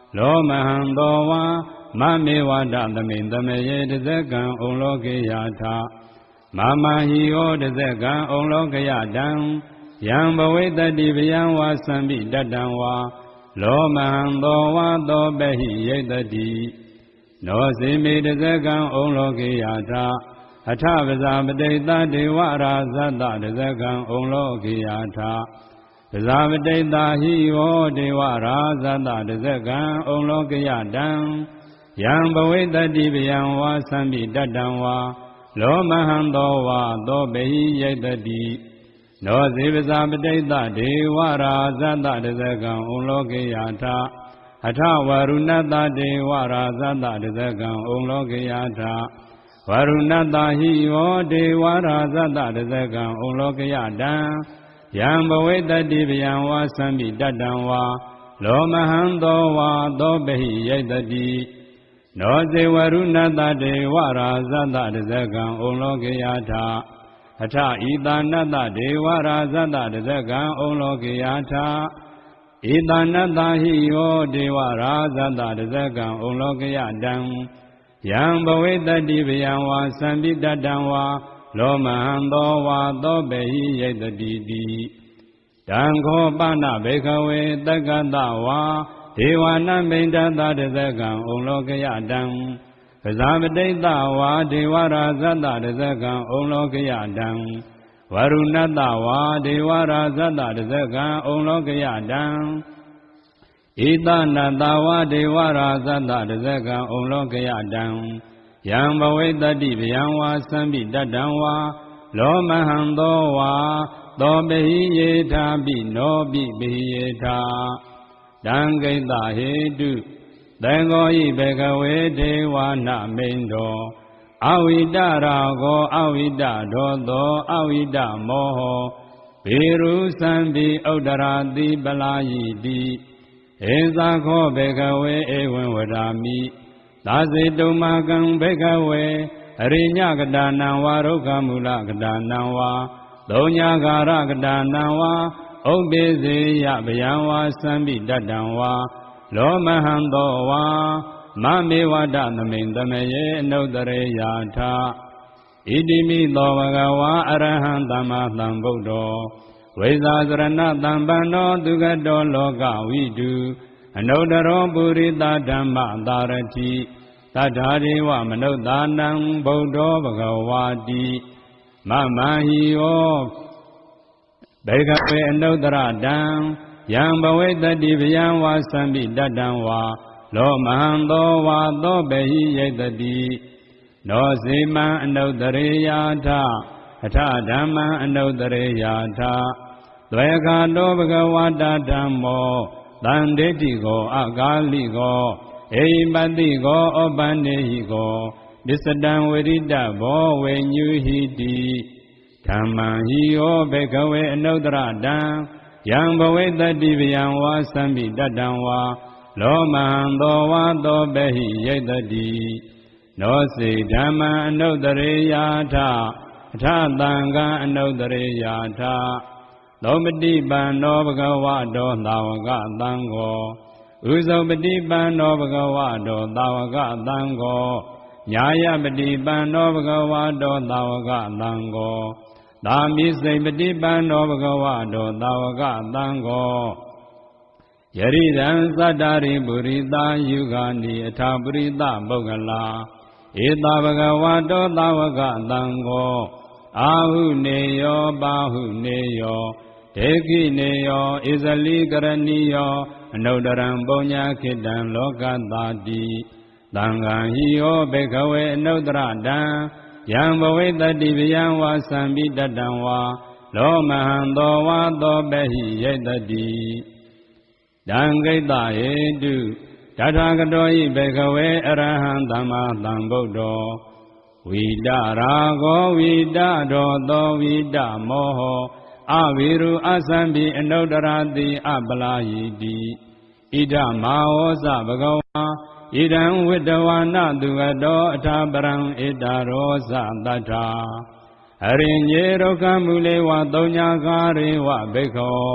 โลมหันโตวามะเมวะดะตมิงตมเยตเสกังองโลกิยาทามามะหิโอตเสกังองโลกิยตังယံဘဝိတ္တိဗယံဝါသံပိတတံဝါလောမဟံသောဝါသောပဟိယိတတိနောစေမေတဇကံဩလောကေယထာအထပဇာပတိတဒေဝရာဇတတဇကံဩလောကေယထာပဇာပတိတဟိဝောဒေဝရာဇတတဇကံဩလောကေယတံယံဘဝိတ္တိဗယံဝါသံပိတတံဝါလောမဟံသောဝါသောပဟိယိတတိနောဇေဝဇာပတိတဒေဝရာဇတတဇကံဩလောကေယထာအထဝရုဏတဒေဝရာဇတတဇကံဩလောကေယထာဝရုဏတဟိဝောဒေဝရာဇတတဇကံဩလောကေယတံယံဘဝိတ္တိဗယံဝါသံပိတတံဝါလောမဟံသောဝါသောပဟိယိတတိနောဇေဝရုဏတဒေဝရာဇတတဇကံဩလောကေယထာအထဤတာနတဒေဝရာဇတတဇကံဩလောကေယထာဤတာနတဟိယောဒေဝရာဇတတဇကံဩလောကေယတံယံဘဝိတ္တိဗယံဝါသံပိတတံဝါလောမဟံသောဝါသောပဟိယိတတိတိတံခောပနဘေခဝေတက္ကတဝါဒေဝနာမိန္ဒတတဇကံဩလောကေယတံပဇာပတိတဝါဒေဝရာဇတတဇကံဩလောကေယတံဝရုဏတဝါဒေဝရာဇတတဇကံဩလောကေယတံဣတနတဝါဒေဝရာဇတတဇကံဩလောကေယတံယံဘဝိတ္တိဗယံဝါသံပိတတံဝါလောမဟံသောဝါသောပဟိယေထာပိနောပိပဟိယေထာတံဂိတဟေတုသံဃောဤဘေကဝေဒေဝနာမိန်တော်အဝိတရာကောအဝိတဒောသောအဝိတမောဟောဘေရုသံပိဥဒ္ဒရာတိပလာယိတိဧဇာခောဘေကဝေဧဝံဝဒာမိသာစေတုမကံဘေကဝေအရိညကတာနံဝါရုက္ခမူလကတာနံဝါသုံးညာဂါရကတာနံဝါဥပ္ပေစေယဗယံဝါသံပိတတံဝါလောမဟံသောဝါမမေဝဒသမိန်တမယေအနုတ္တရေယာထဣတိမိသောဘဂဝါအရဟံသမ္မာသမ္ဗုဒ္ဓောဝိဇာစရဏတံပန္နောသူကတောလောကဝိတုအနုတ္တရောပုရိသဓမ္မသာရတိတထာဒေဝမနုဿာနံဗုဒ္ဓောဘဂဝါတိမမဟိယောဘေကဝေအနုတ္တရတံယံဘဝိတ္တိဗယံဝါသံပိတတံဝါလောမဟံသောဝါသောပဟိယိတတိနောစေမံအနုတ္တရေယာထအထဓမ္မံအနုတ္တရေယာထသွေခာတောဘဂဝတာဓမ္မောသံဒိဋ္ဌိကောအကာလိကောအိပတိကောဩပန္နေဟိကောပစ္စတံဝရိတဘောဝေညုဟိတိဓမ္မံဟိယောဘေကဝေအနုတ္တရတံယံဘဝိတ္တိဗယံဝါသံပိတတံဝါလောမဟံသောဝါသောပဟိယိတတိနောစေဓမ္မံအနုတ္တရေယာထအထသံဃံအနုတ္တရေယာထသောပတိပန္နောဘဂဝတောသာဝကသံဃောဥဇောပတိပန္နောဘဂဝတောသာဝကသံဃောညာယပတိပန္နောဘဂဝတောသာဝကသံဃောသာမိစိပတိပန္နောဘဂဝတောသာဝကသံဃောယရိရံသတ္တရိပုရိသယုဂာနိအထာပရိသပုဂ္ဂလာဧတဘဂဝတောသာဝကသံဃောအာဟုနေယောပါဟုနေယောဒေကိနေယောဣဇလိကရဏီယောအနုတ္တရံပုညခိတံလောကတာတိသံဃံဟိယောဘေကဝေအနုတ္တရတံယံဘဝိတ္တိဗယံဝါသံပိတတံဝါလောမဟံသောဝါသောပဟိယိတတိတံဂိတဟေတုတထာဂတောဤဘေကဝေအရဟံသမ္မာသမ္ဗုဒ္ဓောဝိတရာဂောဝိတဒောသောဝိတမောဟောအဝိရုအသံပိအနုတ္တရာတိအပလာယိတိဣဒမာဝောဇဘဂဝါဣဒံဝိတဝါနသူကတောအထာပရံဣတရောဇတထာအရိညေဒုက္ခမူလေဝသုံးညာကာရေဝဘေခော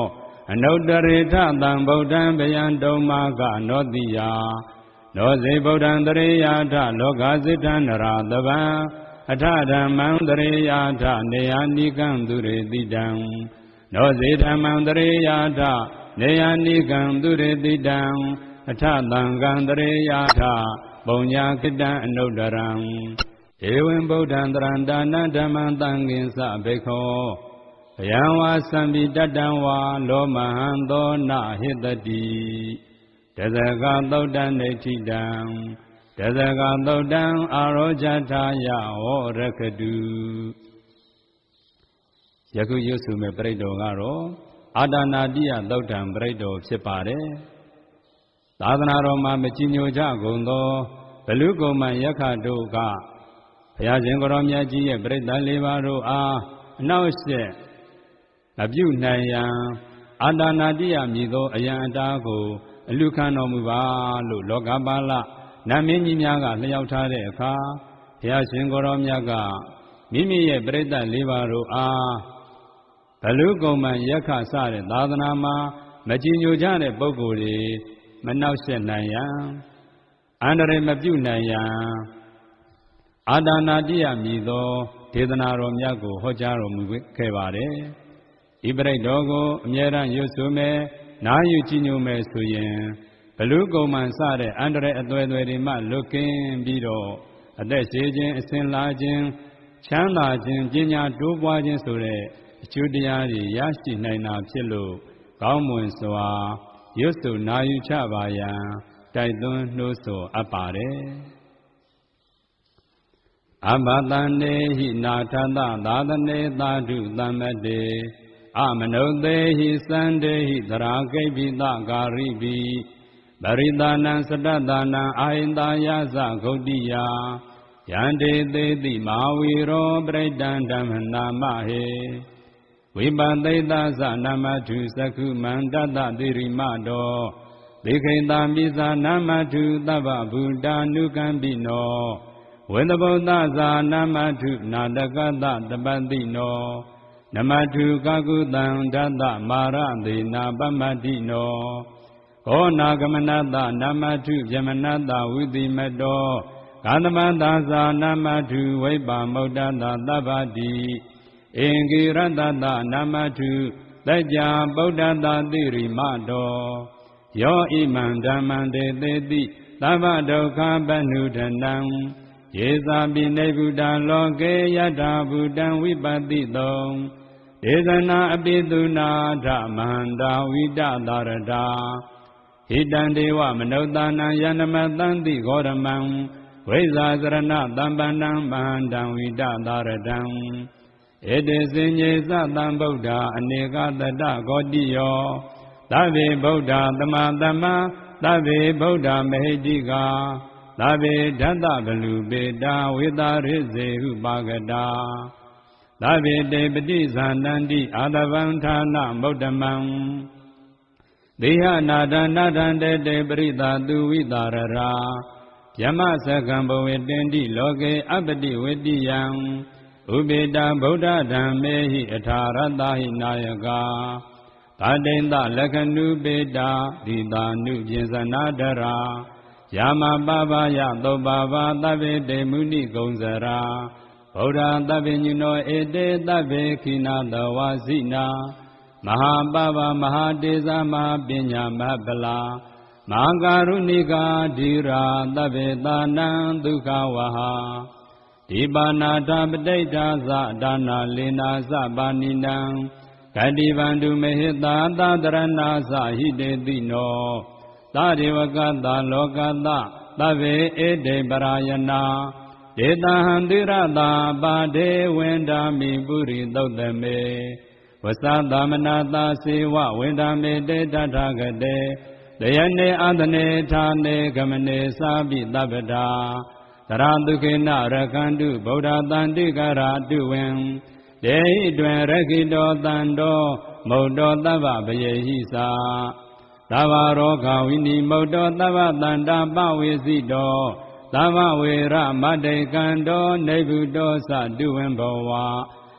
အနုတ္တရေထသံဗုဒ္ဓံဗယံတုံမာကနောတိယနောဇေဗုဒ္ဓံတရေယာထလောကစိတ္တနရာတဗံအထဓမ္မံတရေယာထနေယနိကံသူရေတိတံနောဇေဓမ္မံတရေယာထနေယနိကံသူရေတိတံအထသံဃံတရေယာထပုံညာခိတံအနုတ္တရံဧဝံဗုဒ္ဓံတရန္တာနဓမ္မံသံဃင်္စဘေခောဘယံဝါသံပိတတံဝါလောမဟံသောနဟိတတိတဇဂသုတ်တံနေတိတံတဇဂသုတ်တံအာရောဇထာယဟောရခတုယခုရွတ်ဆိုမဲ့ပရိတ္တောကတော့အာဒါနာတိယသုတ်တံပရိတ္တောဖြစ်ပါတယ်သာသနာတော်မှာမကြည်ညိုကြကုန်သောဘလူကုမ္မယက္ခတို့ကဘုရားရှင်ကိုရောမြတ်ကြီးရဲ့ပရိသတ်လေးပါးတို့အားအနောက်ရှက်မပြုနိုင်ရန်အာဒါနာတိယမြည်သောအယံအတားကိုအလူခံတော်မူပါလို့လောကပါဠနတ်မင်းကြီးများကလျှောက်ထားတဲ့အခါဘုရားရှင်ကိုရောမြတ်ကမိမိရဲ့ပရိသတ်လေးပါးတို့အားဘလူကုမ္မယက္ခစတဲ့သာသနာမှာမကြည်ညိုကြတဲ့ပုဂ္ဂိုလ်တွေမနှောက်ယှက်နိုင်ရန်အန္တရာယ်မပြုနိုင်ရန်အာဒါနာတိယမြည်သောဒေသနာတော်မြတ်ကိုဟောကြားတော်မူခဲ့ပါတယ်။ဤပရိတ္တောကိုအမြဲတမ်းရွတ်ဆိုမယ်နားယူကြည်ညိုမယ်ဆိုရင်ဘလူကုမ္မန်စတဲ့အန္တရာယ်အသွယ်သွယ်တွေမှလွတ်ကင်းပြီးတော့အသက်ရှည်ခြင်းအစဉ်လာခြင်းချမ်းသာခြင်းပညာတိုးပွားခြင်းဆိုတဲ့အကျိုးတရားတွေရရှိနိုင်တာဖြစ်လို့ကောင်းမွန်စွာရွတ်ဆိုနာယူချပါရန်တိုက်တွန်းနှိုးဆော်အပ်ပါတယ်အဘတန္တေဟိနာထသသာသနေသာဓုသမ္မတေအမနုသေဟိသန္တေဟိသရာကိပိသကာရိပိပရိသနံစတတနံအာယန္တာယသဂုတ်တိယယန္တေသေတိမဟာဝီရောပရိတံဓမ္မနာမဟေဝိပသိတသနမထုသကုမန္တတတိရိမတောသေခိတံပိသနမထုသဗ္ဗဗုဒ္ဓ ानु ကံပိနောဝေသဗုဒ္ဓဇာနမထုနာတကတတပတိနောနမထုကကုတံဓတ္တမာရသေနာပမတ္တိနောခောနာဂမနတနမထုဗျမနတဝိတိမတောကာသမတဇာနမထုဝိပါမုဒ္ဒတသဗ္ဗတိအင်္ဂိရတတနမထုတัจ जा ဗုဒ္ဓတတိရိမတောယောဣမံဓမ္မံတေသေတိသဗ္ဗဒုက္ခပနုဒနံယေသပိနေဗုဒ္ဓလောကေယထာဗုဒ္ဓံဝိပတိတောဒေသနာအပိသုနာထမန္တာဝိတသာရတာဟိတံဒေဝမနုဿာနံယန္နမတန္တိဂောရမံဝိဇာစရဏတမ္ပန္နံမန္တံဝိတသာရတံဧတေစဉ္ညေသတံဗုဒ္ဓအနေကတတဂောတိယောသဗ္ဗေဗုဒ္ဓသမသမသဗ္ဗေဗုဒ္ဓမဟိတိကာသဗ္ဗေဓတ္တဗလူပေတာဝေတာရိစေဟုပါကတာသဗ္ဗေတေပတိဇာနန္တိအာတဗံဌာနမုဒ္ဓမံဒေဟနာဒနာဒန္တေတေပရိသာသူဝိတာရရာယမသကံဘဝေတင်တိလောကေအပတိဝေတိယံဥပေတာဗုဒ္ဓဓမ္မေဟိအထာရတဟိနာယကာသာတိန္တလက္ခဏုပေတာဒီတာနုပြင်စနာဒရာယာမပပယသုပ္ပဘာသဗ္ဗေတေမုနိကုံစရာဗုဒ္ဓသဗ္ဗညုနောဧတေသဗ္ဗေခိနာတဝါစိနာမဟာပပမဟာတေဇမဟာပညာမဟပလာမဟာကာရုဏိကာဓိရာသဗ္ဗေသာနံဒုက္ခဝဟာဒီပါဏာထပဋိဋ္ဌာသဒါနာလေနာသပါဏိနံဂတိဗန္ဓုမဟိတာသာတရဏာသဟိတေတိနောသာဒေဝကသလောကသသဗ္ဗေဧတေပရာယနာဒေတဟံတိရတာပါဒေဝန္ဒာမိပုရိသုတ်တမေဝသသမနာတာစေဝဝန္ဒာမေတေတထာဂတေတယနေအသနေဌာနေဂမနေသာပိသဗ္ဗတာသရဒုခေနရခန္တုဗုဒ္ဓတန္တိကရာတုဝံဒေဟိတွင်ရခိတောတန္တောမௌတောသဗ္ဗဗယေဟိသာသဗ္ဗရောဂဝိနိမௌတောသဗ္ဗတန္တာပဝေစီတောသဗ္ဗဝေရမတ္တေကံတောနေဗုတောသတုဝံဘဝ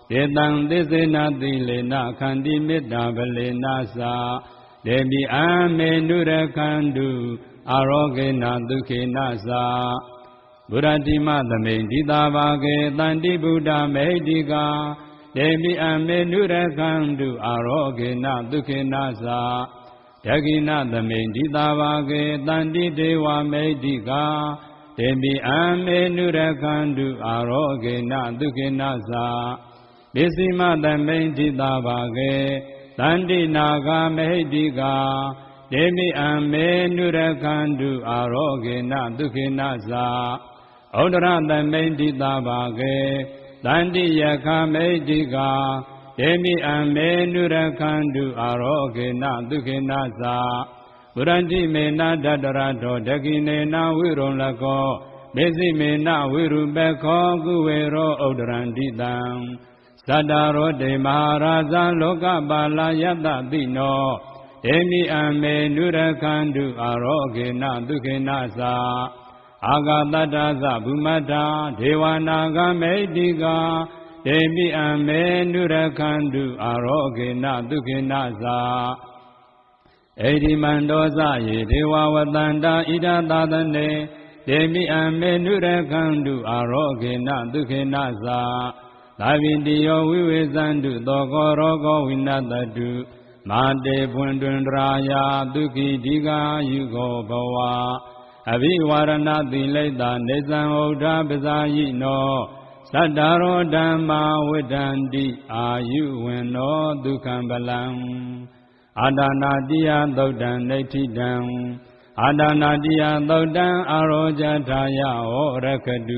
တေတံသစ္စေနသီလေနခန္တိမေတ္တာဗလေနသာဒေပိအမေနုရခန္တုအာရောဂေနဒုခေနသာဗုဒ္ဓတိမသမိန်ဒီတာဘာကေတန္တိဗုဒ္ဓမေဟိတိကာဒေပိအမေနုရခန္တုအာရောဂေနဒုခေနသာဒဂိနသမိန်ဒီတာဘာကေတန္တိဒေဝမေဟိတိကာဒေပိအမေနုရခန္တုအာရောဂေနဒုခေနသာပစ္စည်းမသမိန်ဒီတာဘာကေတန္တိနာဂမေဟိတိကာဒေမိအမေနုရခန္တုအာရောဂေနဒုခေနသာဩဒရသမိန်ဒီတာဘာကေတန္တိယခမေဟိတိကာဒေမိအမေနုရခန္တုအာရောဂေနဒုခေနသာဗုရန္တိမေနဒတရတောဒကိနေနဝိရုံလကောမေဇိမေနဝိရုပခောကုဝေရောဩဒရန္တိတံသတ္တရောတေမဟာရာဇလောကပါဠယတတိနောဒေမိအမေနုရခန္တုအာရောဂေနဒုခေနသာအာဂတတ္တသဗုမတ္တာဒေဝနာဂမေဟိတိကာဒေမိအမေနုရခန္တုအာရောဂေနဒုခေနသာဣတိမန္တောဇယေဒေဝဝတန္တာဣဒသာသနေဒေမိအမေနုရခန္တုအာရောဂေနဒုခေနသာသာဝိတိယောဝိဝေဇန္တုသောကောရောဂောဝိနတတုမာတေပွန်တွင်ဒရာယာဒုက္ခိဒီကာယုဂောဘဝအဘိဝါရဏတိလိတ္တာနေသံဩဒပဇာယိနောသတ္တရောဓမ္မာဝိဒန္တိအာယုဝေနောဒုက္ခံပလံအာဒနာတိယသုတ်တံနေဋ္ဌိတံအာဒနာတိယသုတ်တံအာရောဇထာယဟောရခတု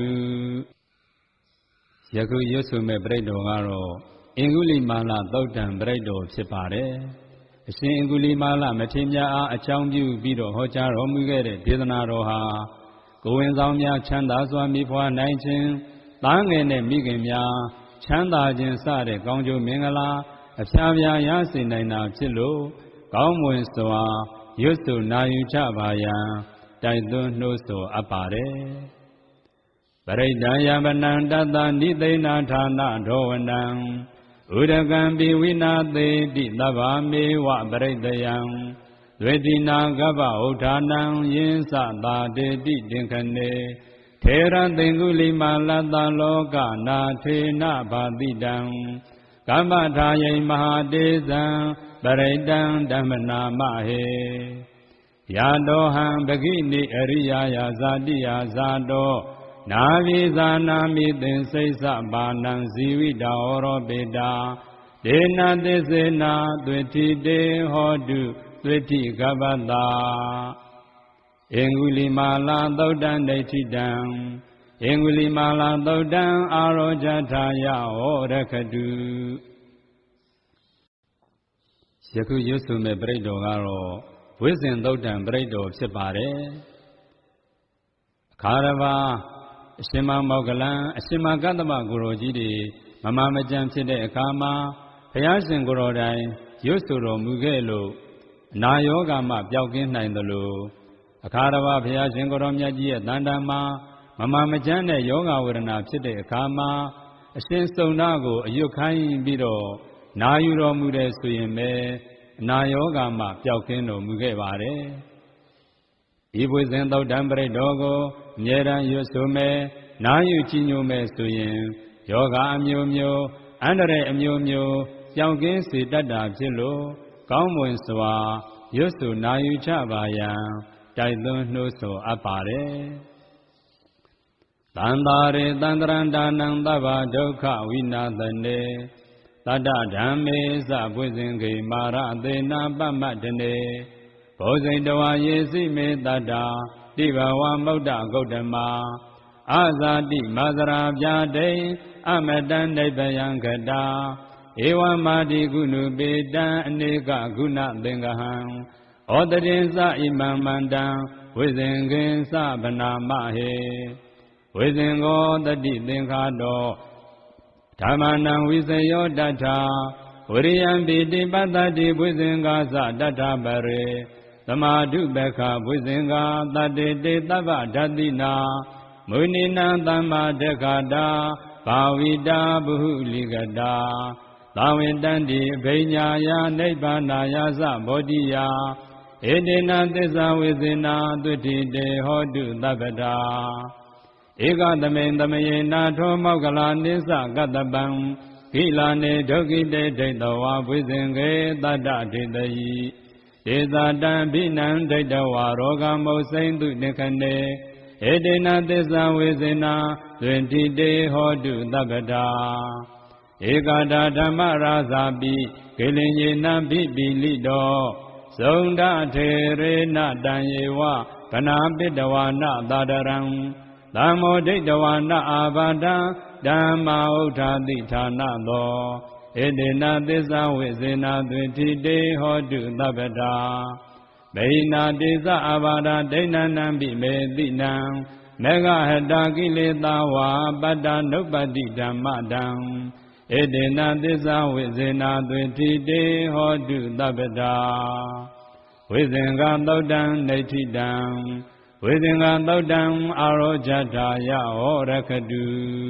ယခုရွတ်ဆိုမဲ့ပြိတ္တောကတော့အင်္ဂုလိမာလသုတ်တံပြိတ္တောဖြစ်ပါတယ်အရှင်အင်္ဂုလိမာလမထေရများအားအကြောင်းပြုပြီးတော့ဟောကြားတော်မူခဲ့တဲ့ဒေသနာတော်ဟာကိုယ်ဝင်ဆောင်များချမ်းသာစွာမိဖွားနိုင်ခြင်းသားငယ်နဲ့မိခင်များချမ်းသာခြင်းစတဲ့ကောင်းကျိုးမင်္ဂလာအဖျားဖျားရစေနိုင်တာဖြစ်လို့ကောင်းမွန်စွာရွတ်ဆိုနာယူကြပါရန်တိုက်တွန်းနှိုးဆော်အပ်ပါတယ်ပရိဒံယမနံတတ္တနိသိဏဌာနဒောဝနံဥဒကံပိဝိနာသေတိသဗ္ဗမေဝပရိတယံဒွေတိနာကပ္ပဥဌာနံယင်းစသာတေတိတင်ခနေထေရသင်္ကုလိမာလတ္တလောကနာထေနဘာတိတံကမ္မထာယိမဟာတေဇံပရိတံဓမ္မနာမဟေယာတောဟံပဂိနိအရိယာယဇာတိယဇာတောနာဝိဇာနာမိသင်္စိစ္ဆပါဏံဇီဝိတာဩရောပေတာဒေနသစ္စေနာသွေတိတေဟောတုသွေတိကပ္ပတာအင်္ဂုလိမာလာသုတ်တံဒိဋ္ဌိတံအင်္ဂုလိမာလာသုတ်တံအာရောဇထာယဟောရခတုယခုရွတ်ဆိုမဲ့ပြိတ္တောကတော့ဝိဇ္ဇင်သုတ်တံပြိတ္တောဖြစ်ပါတယ်အခါရပါအရှင်မမောဂလံအရှင်မကတ္တမကိုရောကြီးတွေမမမကြံဖြစ်တဲ့အခါမှာဘုရားရှင်ကိုရောတိုင်ရွတ်ဆိုတော်မူခဲ့လို့အနာယောဂမှပျောက်ကင်းနိုင်သလိုအခါရပါဘုရားရှင်ကိုရောမြတ်ကြီးရဲ့တန်တမ်းမှာမမမကြံတဲ့ယောဂဝေဒနာဖြစ်တဲ့အခါမှာအရှင်စုံနာကိုအယွတ်ခိုင်းပြီးတော့နာယူတော်မူတဲ့ဆိုရင်ပဲအနာယောဂမှပျောက်ကင်းတော်မူခဲ့ပါတယ်ဤဝိဇ္ဇင်သုတ်တံပရိတ္တောကိုအမြဲတမ်းရွတ်ဆိုမယ်နာယူကြည်ညိုမယ်ဆိုရင်ယောဂအမျိုးမျိုးအန္တရာယ်အမျိုးမျိုးကြောက်ကင်းစေတတ်တာဖြစ်လို့ကောင်းမွန်စွာရွတ်ဆိုနာယူကြပါရန်တိုက်တွန်းနှိုးဆော်အပ်ပါတယ်တန္တာရေတန္တရန္တာနံသဗ္ဗဒုက္ခဝိနာသနေတတ္တဓမ္မေသဘုဇင်ခေမာရသေနာပမတ္တနေဘောဇိတဝါယေစိမေတတ္တာတိဘဝမௌဒ္ဒဂௌတမအာဇာတိမသရာပြာဒိအမတံနိဗ္ဗယံခတာဧဝမာတိကုဏုပေတံအနေကဂုဏသင်္ကဟံဩတရင်စဣမံမန္တံဝိဇင်ခင်စဗနာမဟေဝိဇင်ကောတတိသင်္ခါတောဓမ္မနံဝိစယောတတ္ထာဝရိယံပိတိပတ္တိဝိဇင်ကာသတတ္ထပရေသမာဓုပခဝိဇင်ကာတတေတေတဗ္ဗဓတ္တိနာမုနိနံသမ္မာဒက္ခတာဗပါဝိတာဘဟုလိကတာသာဝေတံတိဘိညာယနိဗ္ဗာနာယသဘောတိယဧတေနသစ္စာဝိဇေနာသုတိတေဟောတုသဗ္ဗတာဧကသမေသမယေနာထောမောက္ကလာနိစ္စကတ္တပံကိလာနေဒုက္ခိတေဒိဋ္ဌဝါဝိဇင်ကေတတ္တဒိဋ္ဌယိဒေသတံဘိနံဒိဋ္ဌဝါရောဂမုစိမ့်တုနိခနေဧတေနသစ္စာဝေဇေနာသွင်တိတေဟောတုသဗ္ဗတာဧကတာဓမ္မရာဇာပိကိလင်ယေနဘိပိလိတောသုန္ဒထေရေနတံယေဝကနာပိတဝါနသာဒရံသမ္မောဒိဋ္ဌဝါနအာဘာဒံဓမ္မာဥထာတိဌာနသောဧတေနသစ္စာဝိဇေနာသွင်တိတေဟောတုသဗ္ဗတာဗိနာတိသအာဘာဒဒိဋ္ဌနံပိမေတိနံမေဃဟတာကိလေသာဝါပတ္တနုပ္ပတ္တိဓမ္မတံဧတေနသစ္စာဝိဇေနာသွင်တိတေဟောတုသဗ္ဗတာဝိဇင်္ဂသုတ်တံနေဋ္ဌိတံဝိဇင်္ဂသုတ်တံအာရောဇတာယဟောရခတု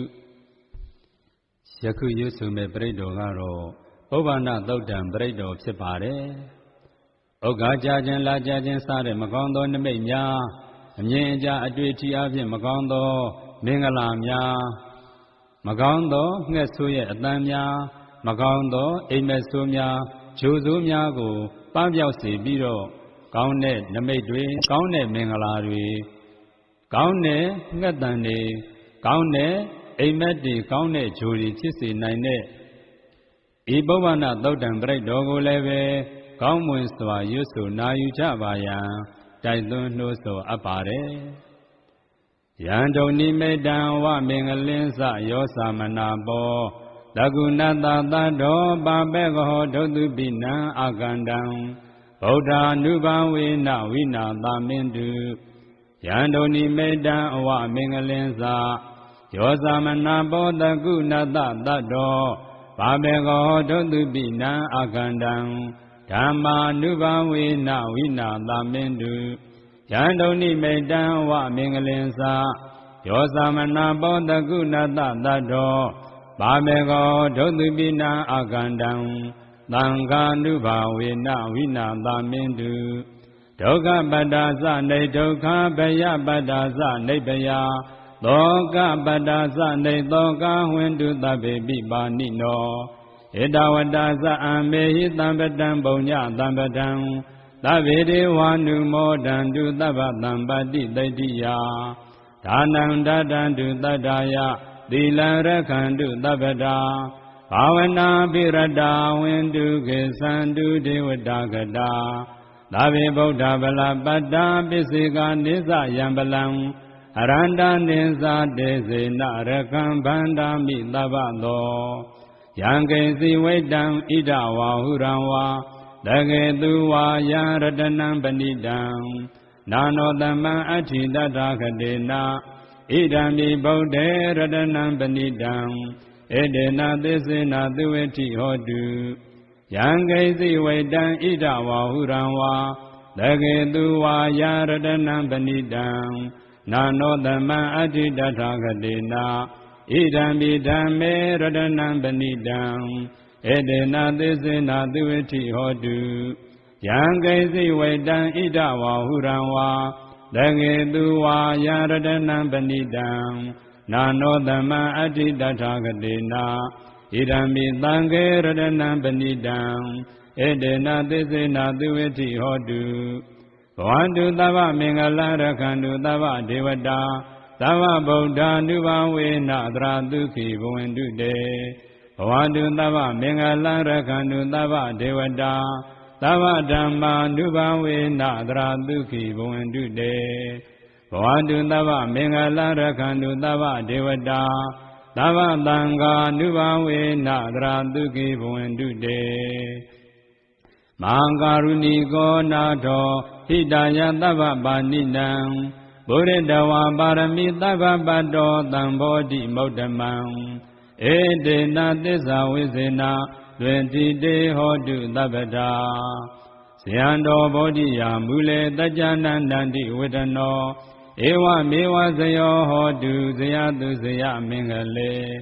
ယခုရွတ်ဆိုမဲ့ပရိဒေါကတော့ဥပ္ပန္နသုတ်တံပရိဒေါဖြစ်ပါတယ်။ဥက္ကာကြခြင်းလာကြခြင်းစတဲ့မကောင်းသောနိမိတ်များအမြင်အကြအတွေ့အထိအဖြစ်မကောင်းသောမင်္ဂလာများမကောင်းသောငှက်ဆိုးရဲ့အတန်များမကောင်းသောအိမ်မက်ဆိုးများဂျိုဆိုးများကိုပန်းပြောက်စေပြီးတော့ကောင်းတဲ့နမိတ်တွေကောင်းတဲ့မင်္ဂလာတွေကောင်းတဲ့ငှက်တန်တွေကောင်းတဲ့အိမ်မက်တွေကောင်းတဲ့ဂျိုတွေဖြစ်စေနိုင်တဲ့ဤပုဗ္ဗန္နသုတ်တံပရိဒေါကိုလည်းပဲကောင်းမွန်စွာရွတ်ဆိုနာယူကြပါရန်တိုက်တွန်းနှိုးဆော်အပ်ပါတယ်။ယံတုန်နိမေတ္တံဝမင်္ဂလင်းစယောသမနာဘောတကုဏတသတ္တောပါပေကဟောဒုတုပိနံအာကန္တံဗုဒ္ဓ ानु ဘဝေနဝိနာသမင်တုယံတုန်နိမေတ္တံအဝမင်္ဂလင်းစယောသမနာဘောတကုဏတသတ္တောပါပေကဟောဒုတုပိနံအာကန္တံဓမ္မာနုဘဝေနဝိနာသမင်တုယံတုန်နိမိတံဝမင်္ဂလင်းစာယောသမနာဘောတကုဏတသတ္တောပါမေကောဒုတုပိနံအာကန္တံသံဃာနုဘဝေနဝိနာသမင်တုဒုက္ခပတ္တာသနေဒုက္ခဘယပတ္တာသနေဘယသောကပတ္တာသနေသောကဝိန္တုသဗ္ဗေပိပါဏိနောဧတဝတ္တသအမေဟိသံပတံပုံညသံပတံသဗ္ဗေဒေဝ ानु မောဒံတုသဗ္ဗသံပတိတ္တိယဒါနံတတံတုတတ္ထာယသီလရခန္တုသဗ္ဗတာဘာဝနာပိရတာဝိန္တုကေသံတုဒေဝတာကတာသဗ္ဗေဗုဒ္ဓဗလပတ္တာပစ္စေကာနိစ္စယံပလံအရန္တနိစ္စတေစေနရကံဗန္ဓာမိသဗ္ဗသောယံကေစီဝိတံဣဒဝါဟုရံဝါတကေသူဝါယံရတနံပဏိတံနာနောတမံအဋ္ဌိတတခတေနဣဒံမိဗုဒ္ဓေရတနံပဏိတံဧတေနသစ္စေနသုဝေတိဟောတုယံကေစီဝိတံဣဒဝါဟုရံဝါတကေသူဝါယံရတနံပဏိတံနာနောတမံအဋ္ဌိတတခတေနဣဒံမိဓမ္မေရတနံပဏိတံဧတေနသစ္စေနသုဝေတိဟောတုယံကေစီဝိတံဣဒဝါဟုရံဝါတကေသူဝါယံရတနံပဏိတံနာနောတမံအဋ္ဌိတတခတေနဣဒံမိသံဃေရတနံပဏိတံဧတေနသစ္စေနသုဝေတိဟောတုဘဝန္တုသဗ္ဗမင်္ဂလရခန္တုသဗ္ဗဒေဝတာသဗ္ဗဗုဒ္ဓ ानु ဘဝေနသရတုခိဘဝန္တုတေဘဝန္တုသဗ္ဗမင်္ဂလရခန္တုသဗ္ဗဒေဝတာသဗ္ဗဓမ္မာ ानु ဘဝေနသရတုခိဘဝန္တုတေဘဝန္တုသဗ္ဗမင်္ဂလရခန္တုသဗ္ဗဒေဝတာသဗ္ဗသံဃာ ानु ဘဝေနသရတုခိဘဝန္တုတေမဟာကာရုဏီကောနာထောဟိတယသဗ္ဗပါဏိနံဘုရတဝါပါရမီသဗ္ဗပတ္တောသံဘောဓိမုဒ္ဓမံဧတေနသစ္စာဝိဇေနာတွင်တိတေဟောတုသဗ္ဗတာဇယံတော်ဘောဓိယာမူလေတကြနန္တန္တိဝေဒနောဧဝမေဝဇယောဟောတုဇယတုဇယမင်္ဂလေ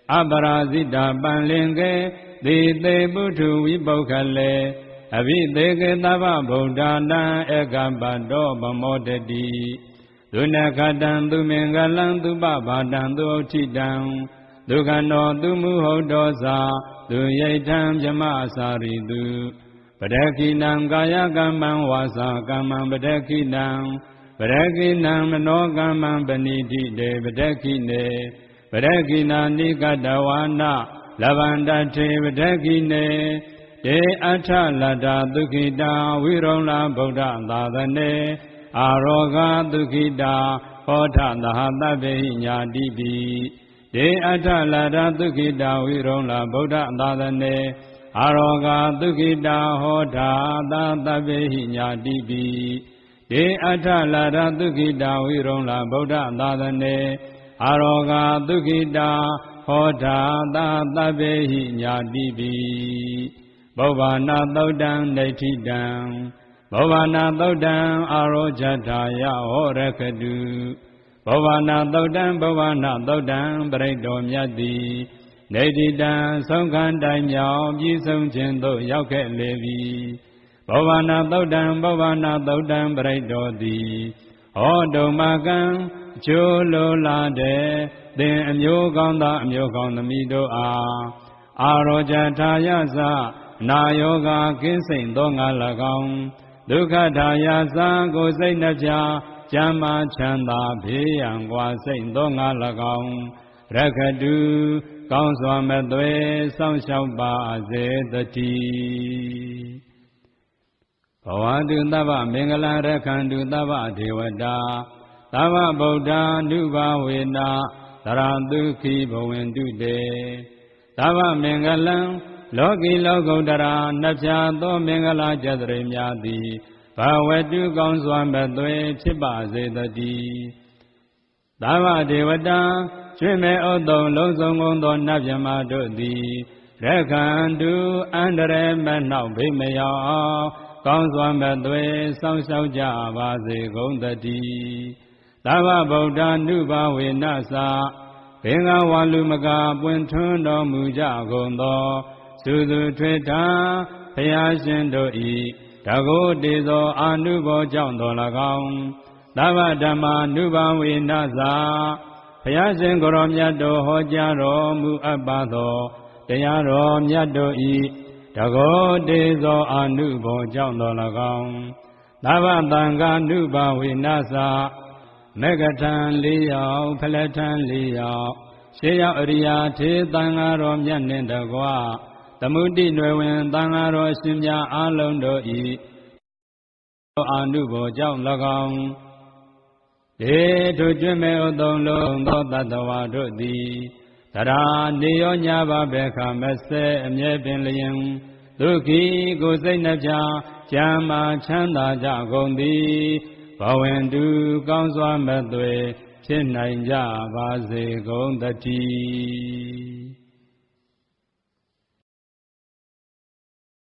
အပရာဇိတာပန်လင်ကေသေသေပုထုဝိပုခလေအဘိသေကေသဗ္ဗဗုဒ္ဓနာဧကပတ္တောပမောတတိဒုနခတံသူမင်္ဂလံသူပဘာတံသူဥထိတံဒုက္ခနောသူမုဟုတ်တောသာသူယိဋ္ဌံဗြမစာရိတုပရခိနံကာယကမ္မံဝါစာကမ္မံပရခိနံပရခိနံမနောကမ္မံပဏိတိတေပရခိနေပရခိနာနိကတဝါနလဗန္တထေပရခိနေတေအထလတ္တဒုက္ခိတာဝိရုံလာဗုဒ္ဓသာသနေအာရောဂဒုက္ခိတာဟောထသဟတဗ္ဗေညာတိပိတေအထလတ္တဒုက္ခိတာဝိရုံလာဗုဒ္ဓသာသနေအာရောဂဒုက္ခိတာဟောထသတဗ္ဗေညာတိပိတေအထလတ္တဒုက္ခိတာဝိရုံလာဗုဒ္ဓသာသနေအာရောဂဒုက္ခိတာဟောထသတဗ္ဗေညာတိပိဘောဘာနာသုတ်တံဒိဋ္ဌိတံဘောဘာနာသုတ်တံအာရောဇထာယဟောရခတုဘောဘာနာသုတ်တံဘောဘာနာသုတ်တံပရိတ္တောမြတ်တိဒိဋ္ဌိတံဆုံးခံတိုင်မြောင်ပြီးဆုံးခြင်းသို့ရောက်ခဲ့လေပြီဘောဘာနာသုတ်တံဘောဘာနာသုတ်တံပရိတ္တောတိဟောတုံမကံအကျိုးလိုလာတဲ့သင်အမျိုးကောင်းသားအမျိုးကောင်းသမီးတို့အားအာရောဇထာယသနာယောဂကင်းစိမ်သောငါ၎င်းဒုက္ခထာယသကိုစိတ်နှပြကျမ်းမာချမ်းသာဘေးရန်ကွာစိတ်သောငါ၎င်းရခတုကောင်းစွာမသွေစောင့်ရှောက်ပါစေတည်းဘဝတုသဗ္ဗမင်္ဂလာရခန္တုသဗ္ဗဒေဝတာသဗ္ဗဗုဒ္ဓ ानु ဘာဝေနသရတုခိဘဝင်တုတေသဗ္ဗမင်္ဂလံလောကီလောကုတ္တရာနှပြသောမင်္ဂလာကျက်တရေများသည်ဘာဝတုကောင်းစွာမသွေဖြစ်ပါစေတည်းသဗ္ဗဒေဝတာကျွင့်မဲ့ဥတ္တုံလုံးစုံကုန်သောနတ်မြမတို့သည်ရခန္တုအန္တရမနှောက်ဘေးမရောက်အောင်ကောင်းစွာမသွေစောင့်ရှောက်ကြပါစေကုန်တည်းသဗ္ဗဗုဒ္ဓ ानु ဘာဝေနသာဘင်္ဂဝါလူမကာပွင့်ထွန်းတော်မူကြကုန်သောသုသူထွေထာဘုရားရှင်တို့ဤတကုတေသောအာနုဘောကြောင့်တော်၎င်းသဗ္ဗဓမ္မာနုဘာဝေနသာဘုရားရှင်ကိုရောမြတ်တို့ဟောကြားတော်မူအပ်ပါသောတရားတော်မြတ်တို့ဤတကုတေသောအာနုဘောကြောင့်တော်၎င်းသဗ္ဗသံဃာနုဘာဝေနသာမေဃထံလေးယောက်ဖလထံလေးယောက်ရှေးရောက်အရိယာထေသံဃာတော်မြတ်နှင့်တကွသမုဒိနွယ်ဝင်သံဃာတော်အရှင်များအားလုံးတို့ဤအာနုဘောကြောင့်၎င်းဒေထုကျွင့်မဲ့ဥသုံးလုံးသောတတ္တဝါတို့သည်တရာနေရောညပါဘေခမဆဲအမြဲပင်လျင်ဒုက္ခိကိုစိတ်နှပြချမ်းသာချမ်းသာကြကုန်သည်ဘဝင်တုကောင်းစွာမသွေဖြစ်နိုင်ကြပါစေကုန်တည်း